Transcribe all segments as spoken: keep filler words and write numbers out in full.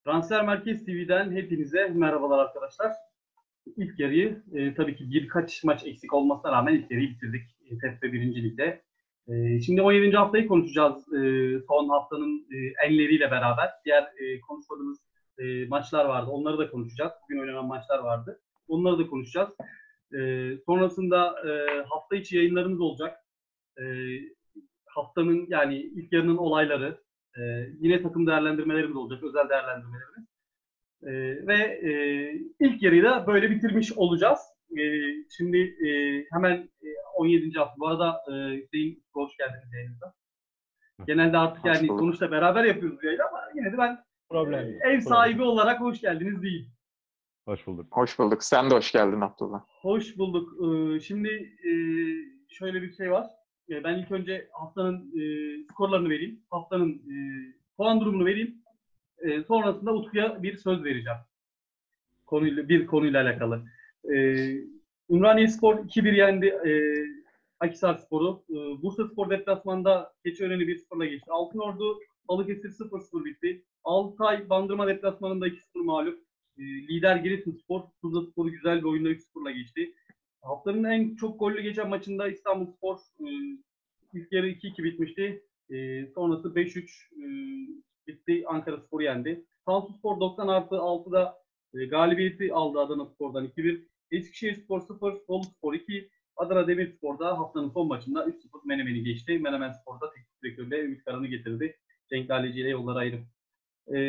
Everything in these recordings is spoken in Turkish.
Transfer Merkez T V'den hepinize merhabalar arkadaşlar. İlk yarıyı e, tabii ki birkaç maç eksik olmasına rağmen ilk yarıyı bitirdik e, T F F birinci Lig'de. E, şimdi on yedinci haftayı konuşacağız e, son haftanın e, enleriyle beraber. Diğer e, konuşmadığımız e, maçlar vardı, onları da konuşacağız. Bugün oynanan maçlar vardı, onları da konuşacağız. E, sonrasında e, hafta içi yayınlarımız olacak. E, haftanın yani ilk yarının olayları, e, yine takım değerlendirmelerimiz olacak, özel değerlendirmelerimiz. Ee, ve e, ilk yarıyı da böyle bitirmiş olacağız. E, şimdi e, hemen e, on yedinci hafta. Bu arada e, Hüseyin, hoş geldiniz yayınımıza. Genelde artık Hoş yani bulduk. sonuçta beraber yapıyoruz yayını ama yine de ben Problem e, yok. ev sahibi Problem. olarak hoş geldiniz diyeyim. Hoş bulduk. Hoş bulduk. Sen de hoş geldin Abdullah. Hoş bulduk. Ee, şimdi e, şöyle bir şey var. E, ben ilk önce haftanın e, skorlarını vereyim. Haftanın e, puan durumunu vereyim. E, sonrasında Utku'ya bir söz vereceğim. Konuyla, bir konuyla alakalı. Ee, Ümraniyespor iki bir yendi e, Akhisarspor'u. E, Bursaspor deplasmanda Keçiören'i bir sıfırla geçti. Altınordu Balıkesir sıfır sıfır bitti. Altay Bandırma deplasmanında iki sıfır mağlup. E, lider Giresunspor Tuzlaspor'u güzel bir oyunda üç sıfırla geçti. Haftanın en çok gollü geçen maçında İstanbulspor e, ilk yarı iki iki bitmişti. E, sonrası beş üç e, bitti. Ankaraspor'u yendi. Samsunspor doksan artı altıda e, galibiyeti aldı Adanaspor'dan iki bir. Eskişehirspor sıfır, Boluspor iki. Adana Demirspor'da haftanın son maçında üç sıfır Menemen'i geçti. Menemenspor'da teknik direktörle Ümit Karan'ı getirdi. Cenk Laleci ile yolları ayırıp. E,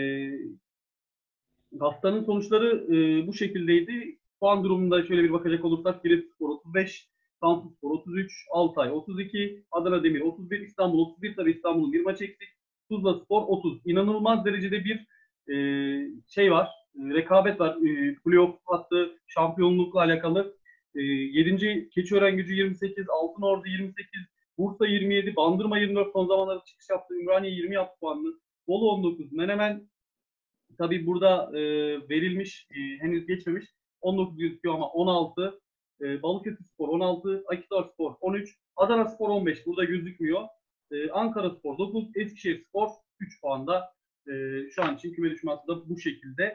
haftanın sonuçları e, bu şekildeydi. Puan durumunda şöyle bir bakacak olursak Giresunspor otuz beş, Samsunspor otuz üç, Altay otuz iki, Adana Demir otuz bir, İstanbul otuz bir. Tabii İstanbul'un bir maç eksik. Tuzlaspor otuz. İnanılmaz derecede bir e, şey var. E, rekabet var. E, playoff hattı, şampiyonlukla alakalı. E, yedinci Keçiören yirmi sekiz, Altınordu yirmi sekiz, Bursa yirmi yedi, Bandırma yirmi dört son zamanlarda çıkış yaptı. Ümraniye yirmi yaptı puanlı. Bolu on dokuz, Menemen tabii burada e, verilmiş, e, henüz geçmemiş. on dokuz gözüküyor ama on altı. E, Balıkesirspor on altı, Akhisarspor on üç, Adanaspor on beş. Burada gözükmüyor. E, Ankaraspor dokuz, Eskişehirspor üç puanda. E, şu an için küme düşme hattı da bu şekilde.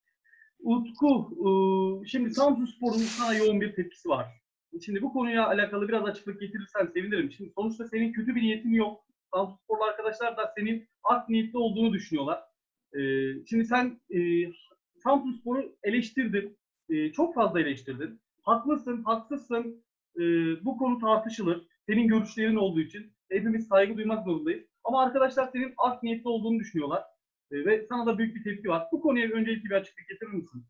Utku, e, şimdi Samsunspor'un sana yoğun bir tepkisi var. Şimdi bu konuya alakalı biraz açıklık getirirsen sevinirim. Şimdi sonuçta senin kötü bir niyetin yok. Samsunsporlu arkadaşlar da senin art niyetli olduğunu düşünüyorlar. Ee, şimdi sen e, Samsunspor'u eleştirdin. E, çok fazla eleştirdin. Haklısın, haksızsın. E, bu konu tartışılır. Senin görüşlerin olduğu için hepimiz saygı duymak zorundayız. Ama arkadaşlar senin art niyetli olduğunu düşünüyorlar. E, ve sana da büyük bir tepki var. Bu konuya öncelikle bir açıklık getirir misin?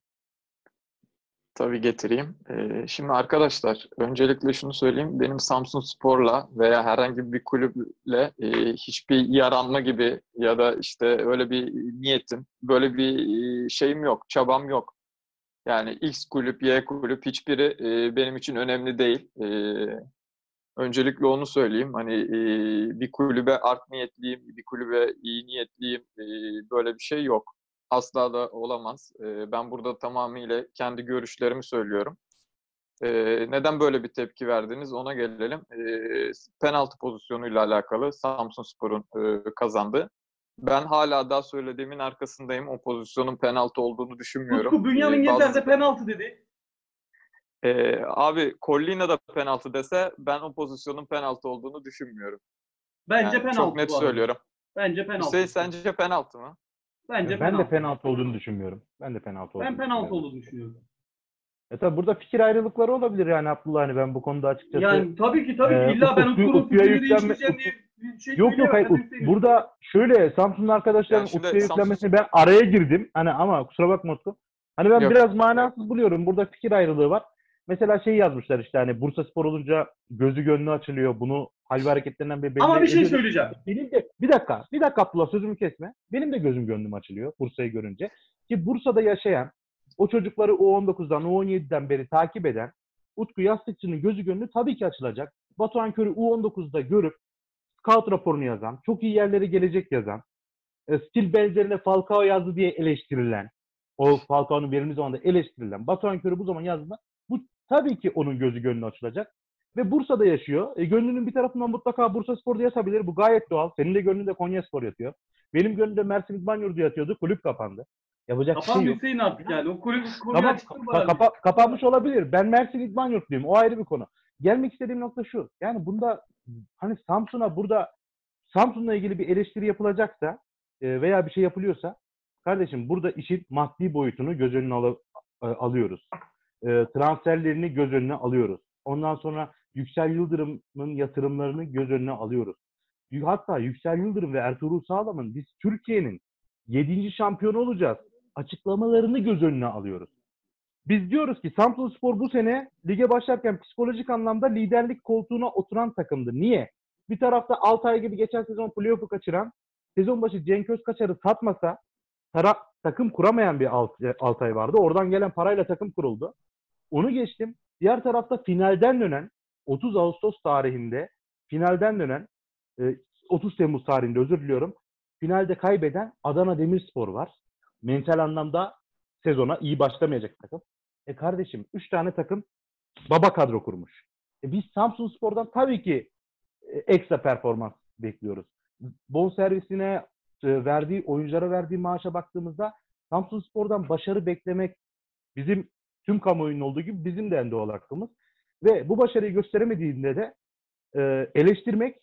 Tabii getireyim. Ee, şimdi arkadaşlar, öncelikle şunu söyleyeyim. Benim Samsunspor'la veya herhangi bir kulüple e, hiçbir yaranma gibi ya da işte öyle bir niyetim, böyle bir e, şeyim yok, çabam yok. Yani X kulüp, Y kulüp hiçbiri e, benim için önemli değil. E, öncelikle onu söyleyeyim. Hani e, bir kulübe art niyetliyim, bir kulübe iyi niyetliyim, e, böyle bir şey yok. Asla da olamaz. E, ben burada tamamıyla kendi görüşlerimi söylüyorum. E, neden böyle bir tepki verdiniz ona gelelim. E, penaltı pozisyonuyla alakalı Samsunspor'un e, kazandı. Ben hala daha söylediğimin arkasındayım. O pozisyonun penaltı olduğunu düşünmüyorum. Utku, Bünyamin E, Gezer bazı... de penaltı dedi. Ee, abi Collina da penaltı dese ben o pozisyonun penaltı olduğunu düşünmüyorum. Bence Yani penaltı çok net bu arada. söylüyorum. Bence penaltı. Hüseyin sence penaltı mı? Bence ben penaltı. de penaltı olduğunu düşünmüyorum. Ben de penaltı olduğunu Ben penaltı düşünüyorum. olduğunu düşünüyorum. E tabi burada fikir ayrılıkları olabilir yani Abdullah, hani ben bu konuda açıkçası. Yani tabii ki tabii ki e, illa ben Utku- Utku'nun Utku'ya fikrini yüklenme- değiştireceğim diye bir şey Yok yok hayır. söyleyemem. Ut- burada şöyle Samsun'un arkadaşların Yani şimdi Utku'ya Samsun- yüklenmesine ben araya girdim. Hani ama kusura bakma Utku. Hani ben Yok. biraz manasız buluyorum. Burada fikir ayrılığı var. Mesela şey yazmışlar işte, hani Bursaspor olunca gözü gönlü açılıyor. Bunu hal ve hareketlerinden bir belli Ama bir şey ediyoruz. söyleyeceğim. Benim de bir dakika, bir dakika Abdullah, sözümü kesme. Benim de gözüm gönlüm açılıyor Bursa'yı görünce. Ki Bursa'da yaşayan, o çocukları U on dokuzdan, U on yediden beri takip eden Utku Yastıkçı'nın gözü gönlü tabii ki açılacak. Batuhan Kör'ü U on dokuzda görüp scout raporunu yazan, çok iyi yerlere gelecek yazan, e, stil benzerine Falcao yazdı diye eleştirilen, o Falcao'nun verildiği zaman da eleştirilen Batuhan Kör'ü bu zaman yazdığında bu tabii ki onun gözü gönlü açılacak. Ve Bursa'da yaşıyor. E, gönlünün bir tarafından mutlaka Bursaspor'da yatabilir. Bu gayet doğal. Senin de gönlünde Konyaspor yatıyor. Benim gönlümde Mersin İdman Yurdu yatıyordu. Kulüp kapandı. Yapacak bir şey Kapandı yok. Hüseyin artık yani. O konuyu, konuyu Tamam, açıktır ka- bana. kapa- kapanmış olabilir. Ben Mersin İdman Yurtluyum. O ayrı bir konu. Gelmek istediğim nokta şu. Yani bunda hani Samsun'a burada Samsun'la ilgili bir eleştiri yapılacaksa e, veya bir şey yapılıyorsa kardeşim burada işin maddi boyutunu göz önüne al- alıyoruz. E, transferlerini göz önüne alıyoruz. Ondan sonra Yüksel Yıldırım'ın yatırımlarını göz önüne alıyoruz. Hatta Yüksel Yıldırım ve Ertuğrul Sağlam'ın biz Türkiye'nin yedinci şampiyonu olacağız açıklamalarını göz önüne alıyoruz. Biz diyoruz ki Samsunspor bu sene lige başlarken psikolojik anlamda liderlik koltuğuna oturan takımdı. Niye? Bir tarafta Altay gibi geçen sezon playoff'u kaçıran, sezon başı Cenk Özkaçar'ı satmasa tara- takım kuramayan bir Alt- Altay vardı. Oradan gelen parayla takım kuruldu. Onu geçtim. Diğer tarafta finalden dönen otuz Ağustos tarihinde finalden dönen e, otuz Temmuz tarihinde özür diliyorum. Finalde kaybeden Adana Demirspor var. Mental anlamda sezona iyi başlamayacak takım. E kardeşim üç tane takım baba kadro kurmuş. E biz Samsunspor'dan tabii ki e, ekstra performans bekliyoruz. Bonservisine e, verdiği, oyunculara verdiği maaşa baktığımızda Samsunspor'dan başarı beklemek bizim tüm kamuoyunun olduğu gibi bizim de en doğal hakkımız. Ve bu başarıyı gösteremediğinde de e, eleştirmek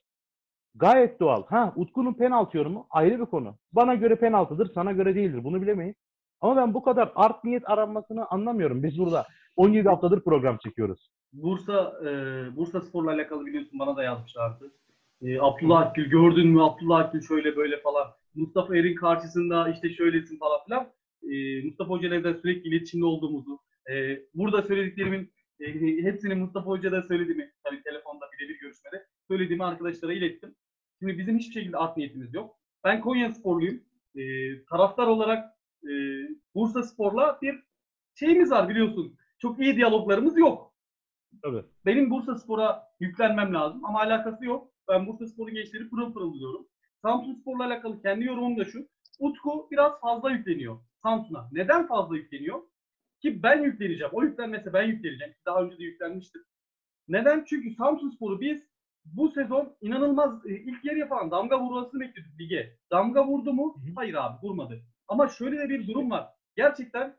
gayet doğal. Ha, Utku'nun penaltı yorumu ayrı bir konu. Bana göre penaltıdır, sana göre değildir. Bunu bilemeyiz. Ama ben bu kadar art niyet aranmasını anlamıyorum. Biz burada on yedi haftadır program çekiyoruz. Bursa e, Bursa Spor'la alakalı biliyorsun bana da yazmışlardı. E, Abdullah Akgül gördün mü? Abdullah Akgül şöyle böyle falan. Mustafa Er'in karşısında işte şöylesin falan filan. E, Mustafa Hoca'yla da sürekli iletişimde olduğumuzu. E, burada söylediklerimin e, hepsini Mustafa Hoca da söylediğimi, tabii telefonda birebir görüşmede söylediğimi arkadaşlara ilettim. Şimdi bizim hiçbir şekilde art niyetimiz yok. Ben Konya Sporluyum. E, taraftar olarak e, Bursa Spor'la bir şeyimiz var biliyorsun. Çok iyi diyaloglarımız yok. Tabii. Benim Bursaspor'a yüklenmem lazım ama alakası yok. Ben Bursaspor'un gençleri pırıl pırıl diyorum. Samsunspor'la alakalı kendi yorumum da şu. Utku biraz fazla yükleniyor Samsun'a. Neden fazla yükleniyor? Ki ben yükleneceğim. O yüklenmese ben yükleneceğim. Daha önce de yüklenmiştim. Neden? Çünkü Samsunspor'u biz bu sezon inanılmaz ilk yarı yapan damga vurmasını bekliyorduk lige. Damga vurdu mu? Hayır abi vurmadı. Ama şöyle de bir durum var. Gerçekten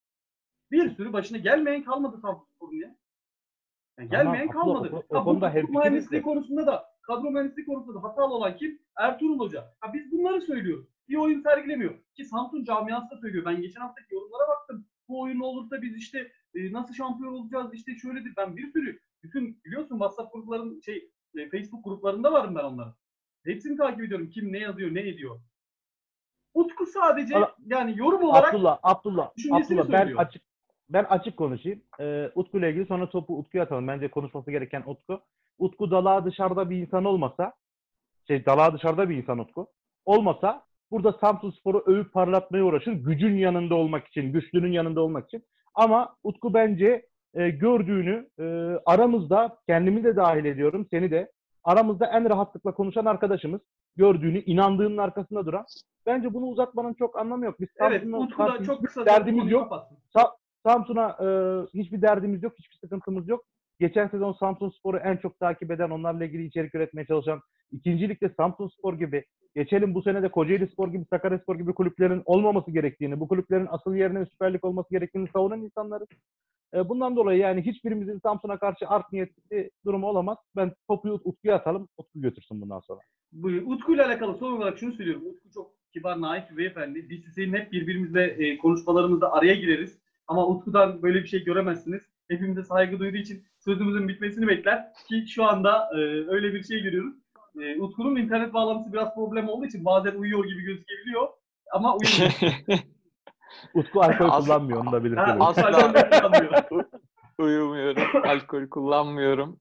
bir sürü başına gelmeyen kalmadı Samsunspor'un ya. Yani gelmeyen Tamam, kalmadı. o, o, o Ha, konuda bu hemfikiriz mühendisliği de. konusunda da kadro mühendisliği konusunda da hatalı olan kim? Ertuğrul Hoca. Ha, biz bunları söylüyoruz. Bir oyun sergilemiyor. Ki Samsun camiası da söylüyor. Ben geçen haftaki yorumlara baktım. Bu oyun olursa biz işte e, nasıl şampiyon olacağız işte şöyledir. Ben bir sürü bütün biliyorsun WhatsApp grupların şey e, Facebook gruplarında varım ben onların. Hepsini takip ediyorum. Kim ne yazıyor, ne ediyor. Utku sadece Valla- yani yorum olarak Abdullah, Abdullah, düşüncesini Abdullah ben söylüyor. açık ben açık konuşayım. Ee, Utku ile ilgili sonra topu Utku'ya atalım. Bence konuşması gereken Utku. Utku dalağa dışarıda bir insan olmasa, şey dalağa dışarıda bir insan Utku olmasa burada Samsunspor'u övüp parlatmaya uğraşır. Gücün yanında olmak için, güçlünün yanında olmak için. Ama Utku bence e, gördüğünü e, aramızda kendimi de dahil ediyorum, seni de aramızda en rahatlıkla konuşan arkadaşımız gördüğünü, inandığının arkasında duran. Bence bunu uzatmanın çok anlamı yok. Biz Evet, Samsun'a Utku karşı da çok hiçbir kısa derdimiz yok. kapatsın. Sa- Samsun'a e, hiçbir derdimiz yok, hiçbir sıkıntımız yok. Geçen sezon Samsunspor'u en çok takip eden, onlarla ilgili içerik üretmeye çalışan, ikinci ligde Samsunspor gibi, geçelim bu sene de Kocaelispor gibi, Sakaryaspor gibi kulüplerin olmaması gerektiğini, bu kulüplerin asıl yerine Süper Lig olması gerektiğini savunan insanlarız. E, bundan dolayı yani hiçbirimizin Samsun'a karşı art niyetli durumu olamaz. Ben topu Utku'ya atalım, Utku götürsün bundan sonra. Bu Utku ile alakalı son olarak şunu söylüyorum. Utku çok kibar, naif bir beyefendi. Biz sizin hep birbirimizle e, konuşmalarımızda araya gireriz. Ama Utku'dan böyle bir şey göremezsiniz. Hepimize saygı duyduğu için sözümüzün bitmesini bekler. Ki şu anda e, öyle bir şey görüyoruz. E, Utku'nun internet bağlantısı biraz problem olduğu için bazen uyuyor gibi gözükebiliyor. Ama uyumuyor. Utku alkol As- kullanmıyor, onu da Ha, belirtelim. Asla. alkol de kullanmıyor. Uyumuyorum, alkol kullanmıyorum.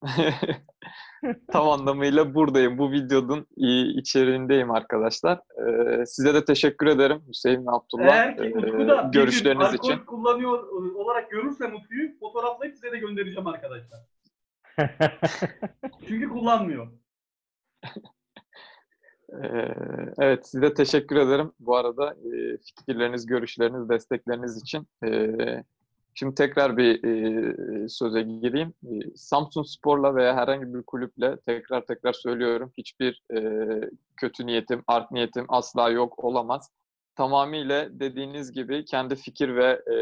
Tam anlamıyla buradayım. Bu videonun içeriğindeyim arkadaşlar. Ee, size de teşekkür ederim Hüseyin ve Abdullah. Eğer ki ee, Utku'da bir gün görüşleriniz alkol için. kullanıyor e, olarak görürsem Utku'yu fotoğraflayıp size de göndereceğim arkadaşlar. Çünkü kullanmıyor. Ee, evet, size teşekkür ederim. Bu arada e, fikirleriniz, görüşleriniz, destekleriniz için. Ee, şimdi tekrar bir e, söze gireyim. E, Samsunspor'la veya herhangi bir kulüple tekrar tekrar söylüyorum. Hiçbir e, kötü niyetim, art niyetim asla yok, olamaz. tamamıyla dediğiniz gibi kendi fikir ve e,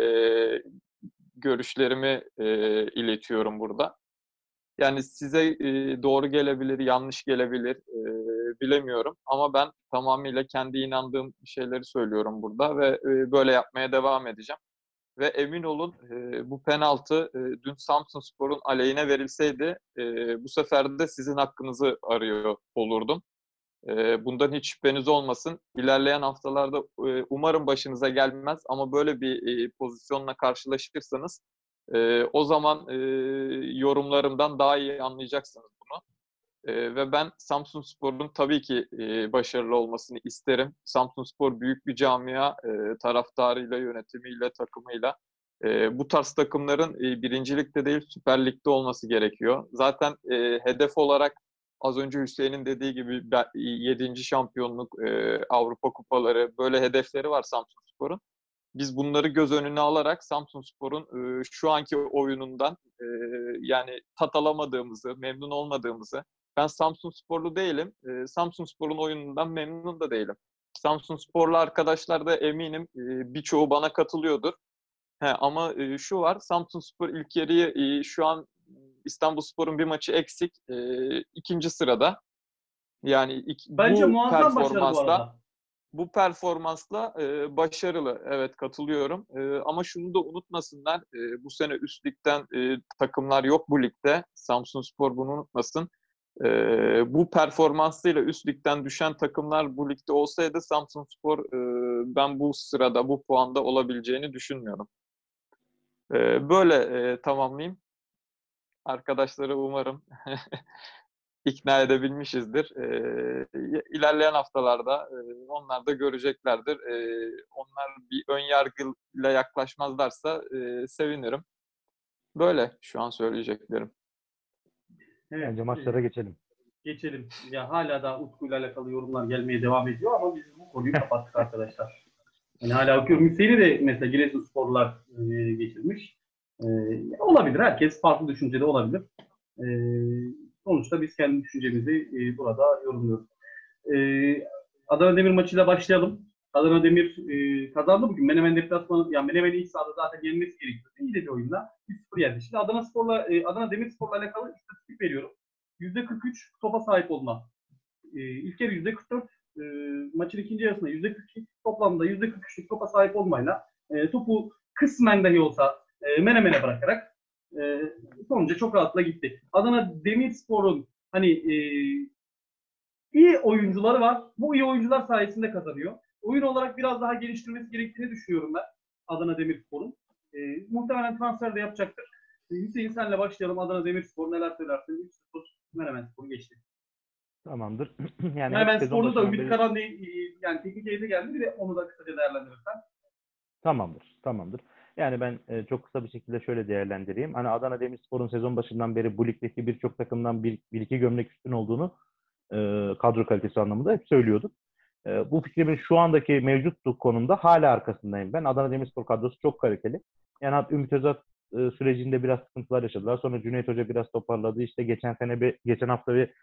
görüşlerimi e, iletiyorum burada. Yani size e, doğru gelebilir, yanlış gelebilir, e, bilemiyorum. Ama ben tamamıyla kendi inandığım şeyleri söylüyorum burada ve e, böyle yapmaya devam edeceğim. Ve emin olun e, bu penaltı e, dün Samsunspor'un aleyhine verilseydi e, bu sefer de sizin hakkınızı arıyor olurdum. E, bundan hiç şüpheniz olmasın. İlerleyen haftalarda e, umarım başınıza gelmez ama böyle bir e, pozisyonla karşılaşırsanız e, o zaman e, yorumlarımdan daha iyi anlayacaksınız bunu. E, ve ben Samsunspor'un tabii ki e, başarılı olmasını isterim. Samsunspor büyük bir camia, e, taraftarıyla, yönetimiyle, takımıyla. E, bu tarz takımların e, birinci ligde değil Süper Lig'de olması gerekiyor. Zaten e, hedef olarak az önce Hüseyin'in dediği gibi yedinci şampiyonluk, e, Avrupa kupaları böyle hedefleri var Samsunspor'un. Biz bunları göz önüne alarak Samsunspor'un e, şu anki oyunundan e, yani tat alamadığımızı, memnun olmadığımızı, ben Samsunsporlu değilim, e, Samsunspor'un oyunundan memnun da değilim. Samsunsporlu arkadaşlar da eminim e, birçoğu bana katılıyordur. He, ama e, şu var, Samsunspor ilk yarıyı e, şu an İstanbulspor'un bir maçı eksik, e, ikinci sırada. Yani ik, Bence bu muazzam başarı bu performansla arada. bu performansla e, başarılı. Evet, katılıyorum. E, ama şunu da unutmasınlar. E, bu sene üst ligden e, takımlar yok bu ligde. Samsunspor bunu unutmasın. E, bu performansıyla üst ligden düşen takımlar bu ligde olsaydı Samsunspor e, ben bu sırada, bu puanda olabileceğini düşünmüyorum. E, böyle e, tamamlayayım. Arkadaşları umarım ikna edebilmişizdir. Ee, ilerleyen haftalarda e, onlar da göreceklerdir. Ee, onlar bir ön yargıyla yaklaşmazlarsa e, sevinirim. Böyle şu an söyleyeceklerim. Evet, Bence e, maçlara geçelim. geçelim. Ya hala da Utku'yla alakalı yorumlar gelmeye devam ediyor ama biz bu konuyu kapattık arkadaşlar. Yani hala okuyorum. Hüseyin'i de mesela Giresunsporlular e, geçirmiş. E, olabilir. Herkes farklı düşüncede olabilir. E, sonuçta biz kendi düşüncemizi e, burada yorumluyoruz. E, Adana Demir maçıyla başlayalım. Adana Demir e, kazandı bugün. Menemen deplasmanı, yani Menemen'i ilk sahada zaten yenmesi gerekiyordu. İyi de bir oyunla üç sıfır yendi. Şimdi Adana Spor'la, e, Adana Demirspor'la alakalı istatistik veriyorum. yüzde kırk üç topa sahip olma. E, ilk yarı yüzde kırk dört, e, maçın ikinci yarısında yüzde kırk iki, toplamda yüzde kırk üçlük topa sahip olmayla e, topu kısmen dahi olsa e, Menemen'e bırakarak e, sonuca çok rahatla gitti. Adana Demirspor'un hani e, iyi oyuncuları var. Bu iyi oyuncular sayesinde kazanıyor. Oyun olarak biraz daha geliştirmesi gerektiğini düşünüyorum ben Adana Demirspor'un. E, muhtemelen transfer de yapacaktır. E, Hüseyin senle başlayalım. Adana Demirspor neler söylersin? üç sıfır Menemen Spor'u geçti. Tamamdır. Yani hep Menemen sezon Spor'da da başından Ümit beri Karan değil, yani teknik heyeti geldi. Bir de onu da kısaca değerlendirirsen. tamamdır. Tamamdır. Yani ben e, çok kısa bir şekilde şöyle değerlendireyim. Hani Adana Demirspor'un sezon başından beri bu ligdeki birçok takımdan bir, bir iki gömlek üstün olduğunu e, kadro kalitesi anlamında hep söylüyorduk. E, bu fikrimin şu andaki mevcut konumda hala arkasındayım ben. Adana Demirspor kadrosu çok kaliteli. Yani hatta Ümit Özat e, sürecinde biraz sıkıntılar yaşadılar. Sonra Cüneyt Hoca biraz toparladı. İşte geçen sene bir, geçen hafta bir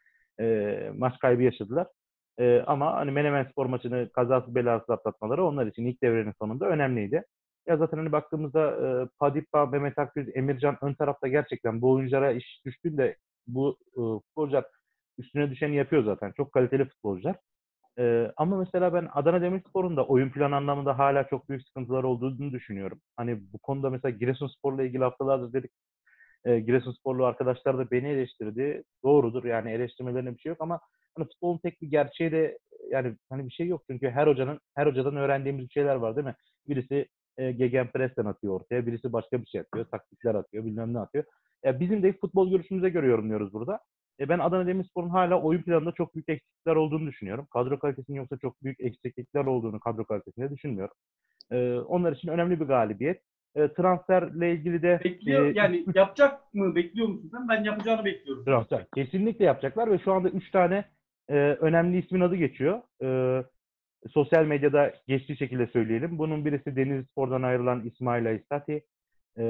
e, maç kaybı yaşadılar. E, ama hani Menemenspor maçını kazası belasız atlatmaları onlar için ilk devrenin sonunda önemliydi. Ya zaten hani baktığımızda e, Padipa, Mehmet Akgüz, Emircan ön tarafta gerçekten bu oyunculara iş düştüğünde bu e, futbolcular üstüne düşeni yapıyor zaten. Çok kaliteli futbolcular. Ee, ama mesela ben Adana Demirspor'un da oyun planı anlamında hala çok büyük sıkıntılar olduğunu düşünüyorum. Hani bu konuda mesela Giresunspor'la ilgili haftalardır dedik. E, Giresunsporlu arkadaşlar da beni eleştirdi. Doğrudur, yani eleştirmelerine bir şey yok ama hani futbolun tek bir gerçeği de yani hani bir şey yok. Çünkü her hocanın her hocadan öğrendiğimiz bir şeyler var değil mi? Birisi e, gegenpress'ten atıyor ortaya, birisi başka bir şey atıyor, taktikler atıyor, bilmem ne atıyor. Ya bizim de futbol görüşümüze göre yorumluyoruz burada. E ben Adana Demirspor'un hala oyun planında çok büyük eksiklikler olduğunu düşünüyorum. Kadro kalitesinin yoksa çok büyük eksiklikler olduğunu kadro kalitesinde düşünmüyorum. E, onlar için önemli bir galibiyet. E, transferle ilgili de Bekliyor, e, yani yapacak mı bekliyor musun sen? Ben yapacağını bekliyorum. transfer kesinlikle yapacaklar ve şu anda üç tane e, önemli ismin adı geçiyor. E, sosyal medyada geçtiği şekilde söyleyelim. Bunun birisi Denizlispor'dan ayrılan İsmail Aysati. E,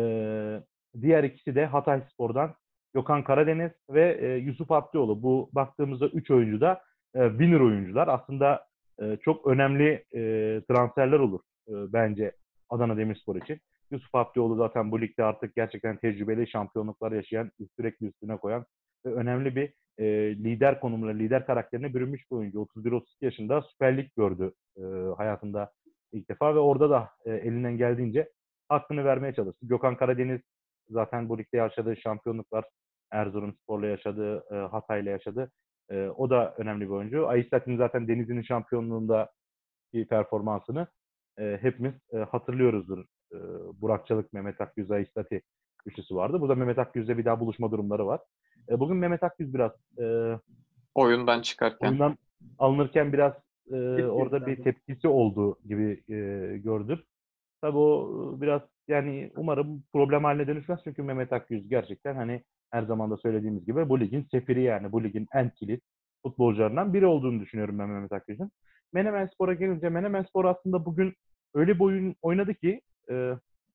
diğer ikisi de Hatayspor'dan Gökhan Karadeniz ve e, Yusuf Abdioğlu. Bu baktığımızda üç oyuncu da e, winner oyuncular. Aslında e, çok önemli e, transferler olur e, bence Adana Demirspor için. Yusuf Abdioğlu zaten bu ligde artık gerçekten tecrübeli, şampiyonluklar yaşayan, sürekli üstüne koyan ve önemli bir e, lider konumuna, lider karakterine bürünmüş bir oyuncu. otuz bir otuz iki yaşında Süper Lig gördü e, hayatında ilk defa ve orada da e, elinden geldiğince hakkını vermeye çalıştı. Gökhan Karadeniz zaten bu ligde yaşadığı şampiyonluklar, Erzurumspor'la yaşadığı, e, Hatay'la yaşadı. E, o da önemli bir oyuncu. Aysat'ın zaten Denizli'nin şampiyonluğunda bir performansını e, hepimiz e, hatırlıyoruzdur. E, Burak Çalık, Mehmet Akgüz, Aysati üçlüsü vardı. Burada Mehmet Akgüz'le bir daha buluşma durumları var. E, bugün Mehmet Akgüz biraz e, Oyundan çıkarken. oyundan alınırken biraz e, Tepki orada bir gösterdi. tepkisi olduğu gibi e, gördüm. Tabii o biraz yani umarım problem haline dönüşmez çünkü Mehmet Akgüz gerçekten hani her zaman da söylediğimiz gibi bu ligin sefiri yani bu ligin en kilit futbolcularından biri olduğunu düşünüyorum ben Mehmet Akgüz'ün. Menemenspor'a gelince Menemenspor aslında bugün öyle bir oyun oynadı ki e,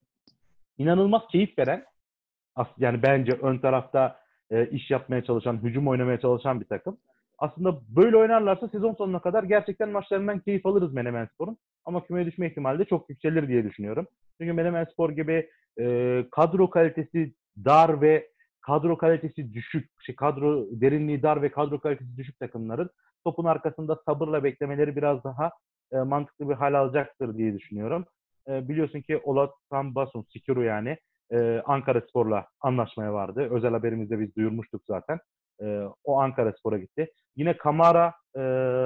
inanılmaz keyif veren yani bence ön tarafta e, iş yapmaya çalışan, hücum oynamaya çalışan bir takım. Aslında böyle oynarlarsa sezon sonuna kadar gerçekten maçlarından keyif alırız Menemenspor'un. Ama kümeye düşme ihtimali de çok yükselir diye düşünüyorum. Çünkü Menemenspor gibi e, kadro kalitesi dar ve kadro kalitesi düşük, şey, kadro derinliği dar ve kadro kalitesi düşük takımların topun arkasında sabırla beklemeleri biraz daha e, mantıklı bir hal alacaktır diye düşünüyorum. E, biliyorsun ki Olatan Basun, Sikiru yani e, Ankaraspor'la anlaşmaya vardı. Özel haberimizde biz duyurmuştuk zaten. E, o Ankaraspor'a gitti. Yine Kamara e,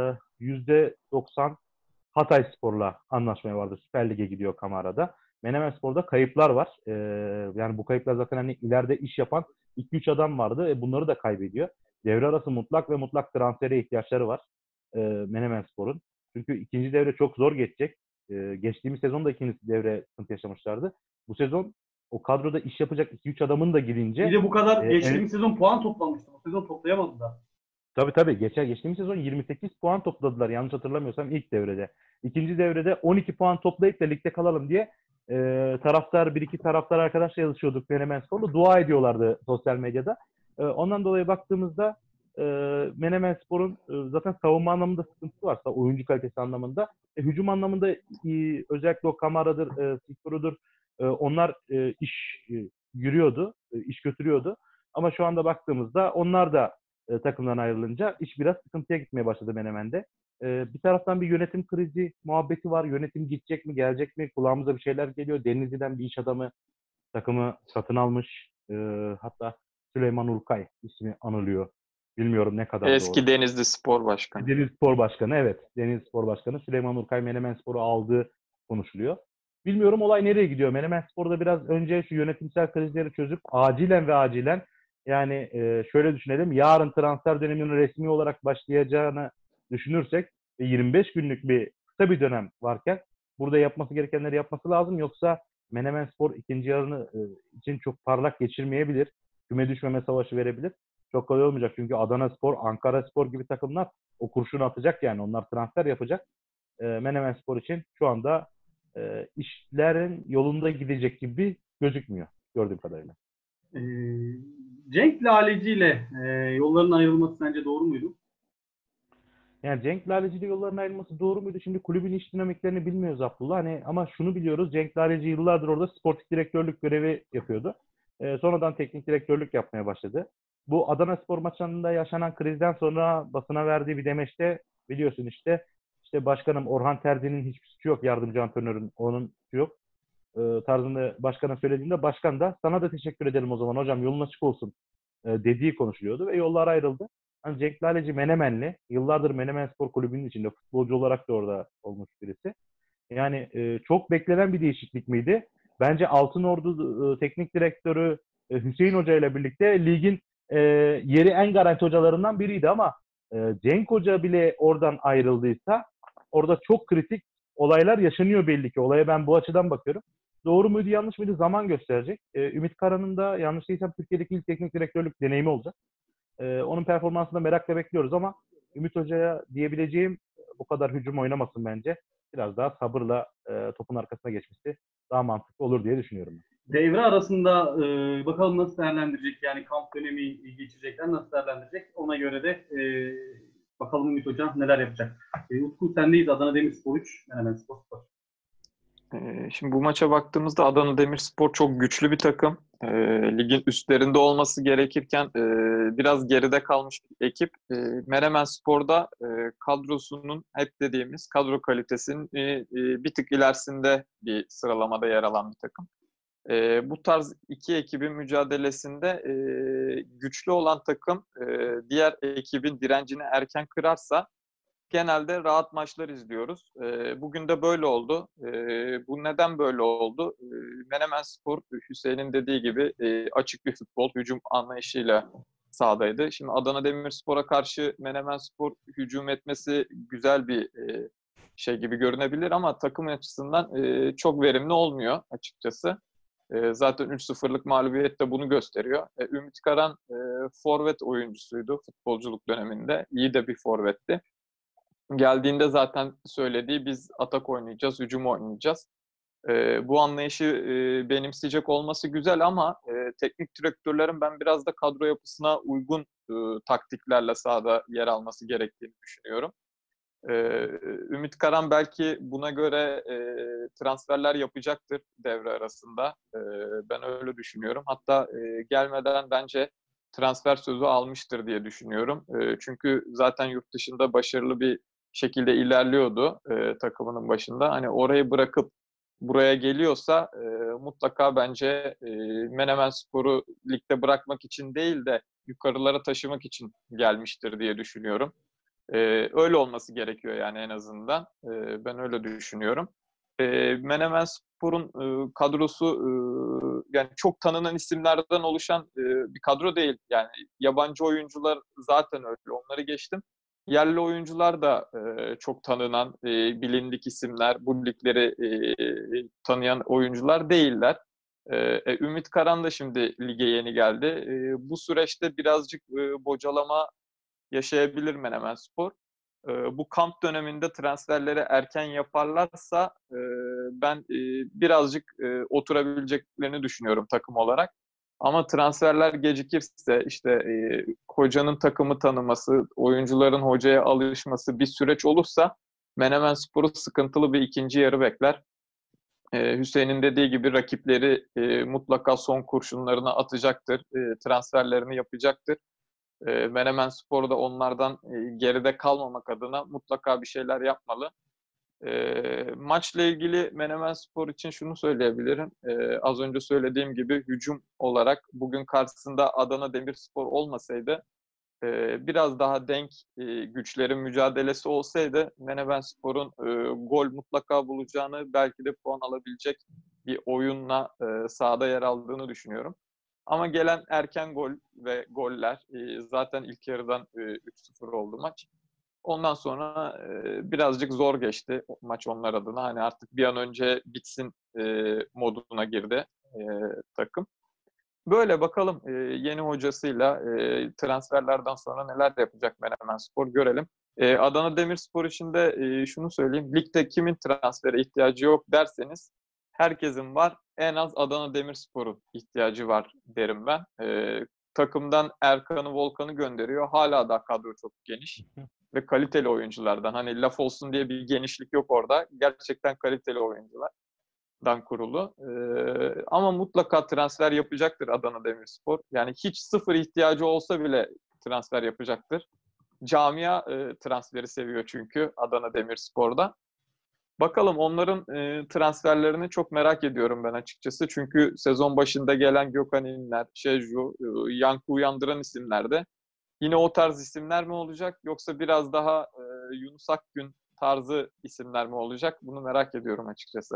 yüzde doksan Hatayspor'la anlaşmaya vardı. Süper Lig'e gidiyor Kamara'da. Menemenspor'da kayıplar var. E, yani bu kayıplar zaten hani ileride iş yapan iki üç adam vardı. E, bunları da kaybediyor. Devre arası mutlak ve mutlak transfere ihtiyaçları var. E, Menemenspor'un. Çünkü ikinci devre çok zor geçecek. E, geçtiğimiz sezon da ikinci devre sıkıntı yaşamışlardı. Bu sezon o kadroda iş yapacak iki üç adamın da Bir gidince de bu kadar e, en, geçtiğimiz sezon puan toplamıştı. Bu sezon toplayamadı da. tabii tabii geçen geçtiğimiz sezon yirmi sekiz puan topladılar yanlış hatırlamıyorsam ilk devrede. İkinci devrede on iki puan toplayıp da ligde kalalım diye e, taraftar bir iki taraftar arkadaşla yazışıyorduk Menemenspor'la dua ediyorlardı sosyal medyada. E, ondan dolayı baktığımızda e, Menemenspor'un e, zaten savunma anlamında sıkıntısı varsa oyuncu kalitesi anlamında e, hücum anlamında e, özellikle o Kamara'dır, e, Sikuru'dur e, onlar e, iş e, yürüyordu, e, iş götürüyordu. Ama şu anda baktığımızda onlar da e, takımdan ayrılınca iş biraz sıkıntıya gitmeye başladı Menemen'de. E, bir taraftan bir yönetim krizi muhabbeti var. Yönetim gidecek mi, gelecek mi? Kulağımıza bir şeyler geliyor. Denizli'den bir iş adamı takımı satın almış. E, hatta Süleyman Urkay ismi anılıyor. Bilmiyorum ne kadar doğru. Eski Denizli Spor Başkanı. Denizli Spor Başkanı, evet. Denizli Spor Başkanı Süleyman Urkay Menemenspor'u aldığı konuşuluyor. Bilmiyorum olay nereye gidiyor. Menemenspor'da biraz önce şu yönetimsel krizleri çözüp acilen ve acilen yani e, şöyle düşünelim. Yarın transfer döneminin resmi olarak başlayacağını düşünürsek ve yirmi beş günlük bir kısa bir dönem varken burada yapması gerekenleri yapması lazım. Yoksa Menemenspor ikinci yarını e, için çok parlak geçirmeyebilir. Küme düşmeme savaşı verebilir. Çok kolay olmayacak çünkü Adanaspor, Ankaraspor gibi takımlar o kurşunu atacak yani. Onlar transfer yapacak. E, Menemenspor için şu anda e, işlerin yolunda gidecek gibi gözükmüyor gördüğüm kadarıyla. Ee, Cenk Laleci ile e, yolların ayrılması sence doğru muydu? Yani Cenk Laleci ile yolların ayrılması doğru muydu? Şimdi kulübün iş dinamiklerini bilmiyoruz Abdullah. Hani ama şunu biliyoruz. Cenk Laleci yıllardır orada sportif direktörlük görevi yapıyordu. E, sonradan teknik direktörlük yapmaya başladı. Bu Adanaspor maçlarında yaşanan krizden sonra basına verdiği bir demeçte biliyorsun işte işte başkanım Orhan Terzi'nin hiçbir suçu yok. Yardımcı antrenörün onun suçu yok. E, tarzında başkana söylediğinde başkan da sana da teşekkür ederim o zaman hocam yolun açık olsun e, dediği konuşuluyordu ve yollar ayrıldı. Hani Cenk Laleci Menemenli. Yıllardır Menemen Spor Kulübü'nün içinde futbolcu olarak da orada olmuş birisi. Yani e, çok beklenen bir değişiklik miydi? Bence Altınordu e, teknik direktörü e, Hüseyin Hoca ile birlikte ligin e, yeri en garanti hocalarından biriydi ama e, Cenk Hoca bile oradan ayrıldıysa orada çok kritik olaylar yaşanıyor belli ki. Olaya ben bu açıdan bakıyorum. Doğru muydu yanlış mıydı zaman gösterecek. E, Ümit Karan'ın da yanlış değilsem Türkiye'deki ilk teknik direktörlük deneyimi olacak. Ee, onun performansını merakla bekliyoruz ama Ümit Hoca'ya diyebileceğim bu kadar hücum oynamasın bence. Biraz daha sabırla e, topun arkasına geçmesi daha mantıklı olur diye düşünüyorum. Devre arasında e, bakalım nasıl değerlendirecek yani kamp dönemi geçirecekler nasıl değerlendirecek ona göre de e, Bakalım Ümit Hoca neler yapacak. E, Utku sendeyiz. Adana Demirspor üç, Menemenspor sıfır. Ee, Şimdi bu maça baktığımızda Adana Demirspor çok güçlü bir takım. Ee, ligin üstlerinde olması gerekirken e, biraz geride kalmış bir ekip. E, Menemenspor'da e, kadrosunun hep dediğimiz kadro kalitesinin e, e, bir tık ilerisinde bir sıralamada yer alan bir takım. E, bu tarz iki ekibin mücadelesinde e, güçlü olan takım e, diğer ekibin direncini erken kırarsa genelde rahat maçlar izliyoruz. E, bugün de böyle oldu. E, bu neden böyle oldu? E, Menemenspor, Hüseyin'in dediği gibi e, açık bir futbol, hücum anlayışıyla sahadaydı. Şimdi Adana Demirspor'a karşı Menemenspor hücum etmesi güzel bir e, şey gibi görünebilir ama takım açısından e, çok verimli olmuyor açıkçası. E, zaten üç sıfırlık mağlubiyet de bunu gösteriyor. E, Ümit Karan e, forvet oyuncusuydu futbolculuk döneminde. İyi de bir forvetti. Geldiğinde zaten söylediği biz atak oynayacağız, hücum oynayacağız. E, bu anlayışı e, benimseyecek olması güzel ama e, teknik direktörlerin ben biraz da kadro yapısına uygun e, taktiklerle sahada yer alması gerektiğini düşünüyorum. E, Ümit Karan belki buna göre e, transferler yapacaktır devre arasında. E, ben öyle düşünüyorum. Hatta e, gelmeden bence transfer sözü almıştır diye düşünüyorum. E, çünkü zaten yurt dışında başarılı bir şekilde ilerliyordu e, takımının başında. Hani orayı bırakıp buraya geliyorsa e, mutlaka bence e, Menemenspor'u ligde bırakmak için değil de yukarılara taşımak için gelmiştir diye düşünüyorum. Ee, öyle olması gerekiyor yani en azından. Ee, ben öyle düşünüyorum. Ee, Menemenspor'un e, kadrosu e, yani çok tanınan isimlerden oluşan e, bir kadro değil. Yani yabancı oyuncular zaten öyle. Onları geçtim. Yerli oyuncular da e, çok tanınan, e, bilindik isimler. Bu ligleri e, tanıyan oyuncular değiller. E, e, Ümit Karan da şimdi lige yeni geldi. E, bu süreçte birazcık e, bocalama yaşayabilir Menemenspor. E, bu kamp döneminde transferleri erken yaparlarsa e, ben e, birazcık e, oturabileceklerini düşünüyorum takım olarak. Ama transferler gecikirse işte e, hocanın takımı tanıması, oyuncuların hocaya alışması bir süreç olursa Menemenspor'u sıkıntılı bir ikinci yarı bekler. E, Hüseyin'in dediği gibi rakipleri e, mutlaka son kurşunlarını atacaktır, e, transferlerini yapacaktır. E, Menemenspor da onlardan e, geride kalmamak adına mutlaka bir şeyler yapmalı. E, maçla ilgili Menemenspor için şunu söyleyebilirim. E, az önce söylediğim gibi hücum olarak bugün karşısında Adana Demirspor olmasaydı e, biraz daha denk e, güçlerin mücadelesi olsaydı Menemenspor'un e, gol mutlaka bulacağını belki de puan alabilecek bir oyunla e, sahada yer aldığını düşünüyorum. Ama gelen erken gol ve goller e, zaten ilk yarıdan e, üç sıfır oldu maç. Ondan sonra e, birazcık zor geçti maç onlar adına. Hani artık bir an önce bitsin e, moduna girdi e, takım. Böyle bakalım e, yeni hocasıyla e, transferlerden sonra neler yapacak Menemenspor görelim. E, Adana Demirspor için de e, şunu söyleyeyim. Ligde kimin transfere ihtiyacı yok derseniz herkesin var. En az Adana Demirspor'un ihtiyacı var derim ben. E, takımdan Erkan'ı, Volkan'ı gönderiyor. Hala da kadro çok geniş ve kaliteli oyunculardan. Hani laf olsun diye bir genişlik yok orada. Gerçekten kaliteli oyuncular dan kurulu. Ee, ama mutlaka transfer yapacaktır Adana Demirspor. Yani hiç sıfır ihtiyacı olsa bile transfer yapacaktır. Camia e, transferi seviyor çünkü Adana Demirspor'da. Bakalım onların e, transferlerini çok merak ediyorum ben açıkçası. Çünkü sezon başında gelen Gökhan İnler, Şeju, e, yankı uyandıran isimlerdi. Yine o tarz isimler mi olacak yoksa biraz daha e, Yunus Akgün tarzı isimler mi olacak? Bunu merak ediyorum açıkçası.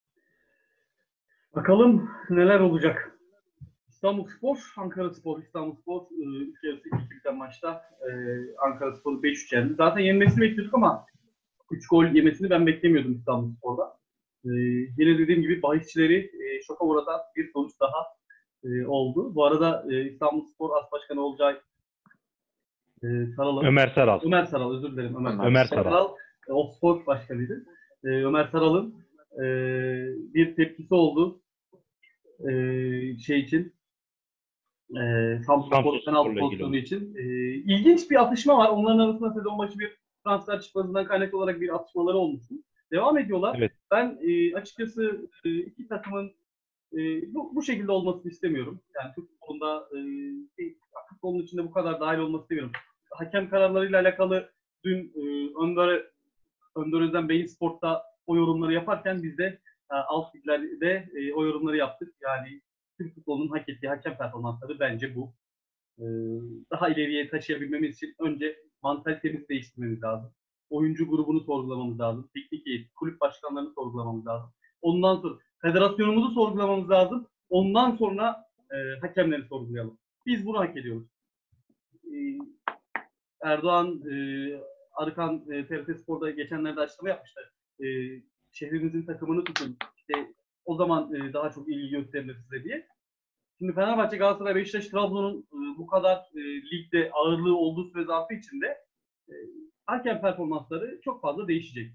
Bakalım neler olacak. İstanbulspor, Ankaraspor, İstanbulspor ilk yarısı iki iki biten maçta e, Ankaraspor'u beş üç yendi. Zaten yenmesini bekliyorduk ama üç gol yemesini ben beklemiyordum İstanbulspor'da. E, yine dediğim gibi bahisçileri e, şoka uğratan bir sonuç daha e, oldu. Bu arada e, İstanbulspor As Başkanı Olcay e, Saral'ın Ömer Saral. Ömer Saral, özür dilerim. Ömer, Ömer, Ömer Saral. Saral. Saral e, Oxford başkanıydı. E, Ömer Saral'ın e, bir tepkisi oldu. E, şey için Ee, Samsun Samsun Spor penaltı Spor'la ilgili pozisyonu oldu. için. Ee, ilginç bir atışma var. Onların arasında sezon başı bir transfer çıkmasından kaynaklı olarak bir atışmaları olmuştu. Devam ediyorlar. Evet. Ben e, açıkçası e, iki takımın e, bu, bu şekilde olmasını istemiyorum. Yani Türk futbolunda e, futbolun içinde bu kadar dahil olmasını istemiyorum. Hakem kararlarıyla alakalı dün e, Önder, Önder Özen Beyin Sport'ta o yorumları yaparken biz de e, alt liglerde e, o yorumları yaptık. Yani Türk futbolunun hak ettiği hakem performansları bence bu. E, daha ileriye taşıyabilmemiz için önce mantalitemizi değiştirmemiz lazım. Oyuncu grubunu sorgulamamız lazım. Teknik heyet, kulüp başkanlarını sorgulamamız lazım. Ondan sonra federasyonumuzu sorgulamamız lazım. Ondan sonra e, hakemleri sorgulayalım. Biz bunu hak ediyoruz. E, Erdoğan, e, Arıkan e, T R T Spor'da geçenlerde açıklama yapmışlar. E, şehrinizin takımını tutun. İşte o zaman e, daha çok ilgi gösterilir size diye. Şimdi Fenerbahçe, Galatasaray, Beşiktaş, Trabzon'un e, bu kadar e, ligde ağırlığı olduğu süre zarfı içinde e, hakem performansları çok fazla değişecek.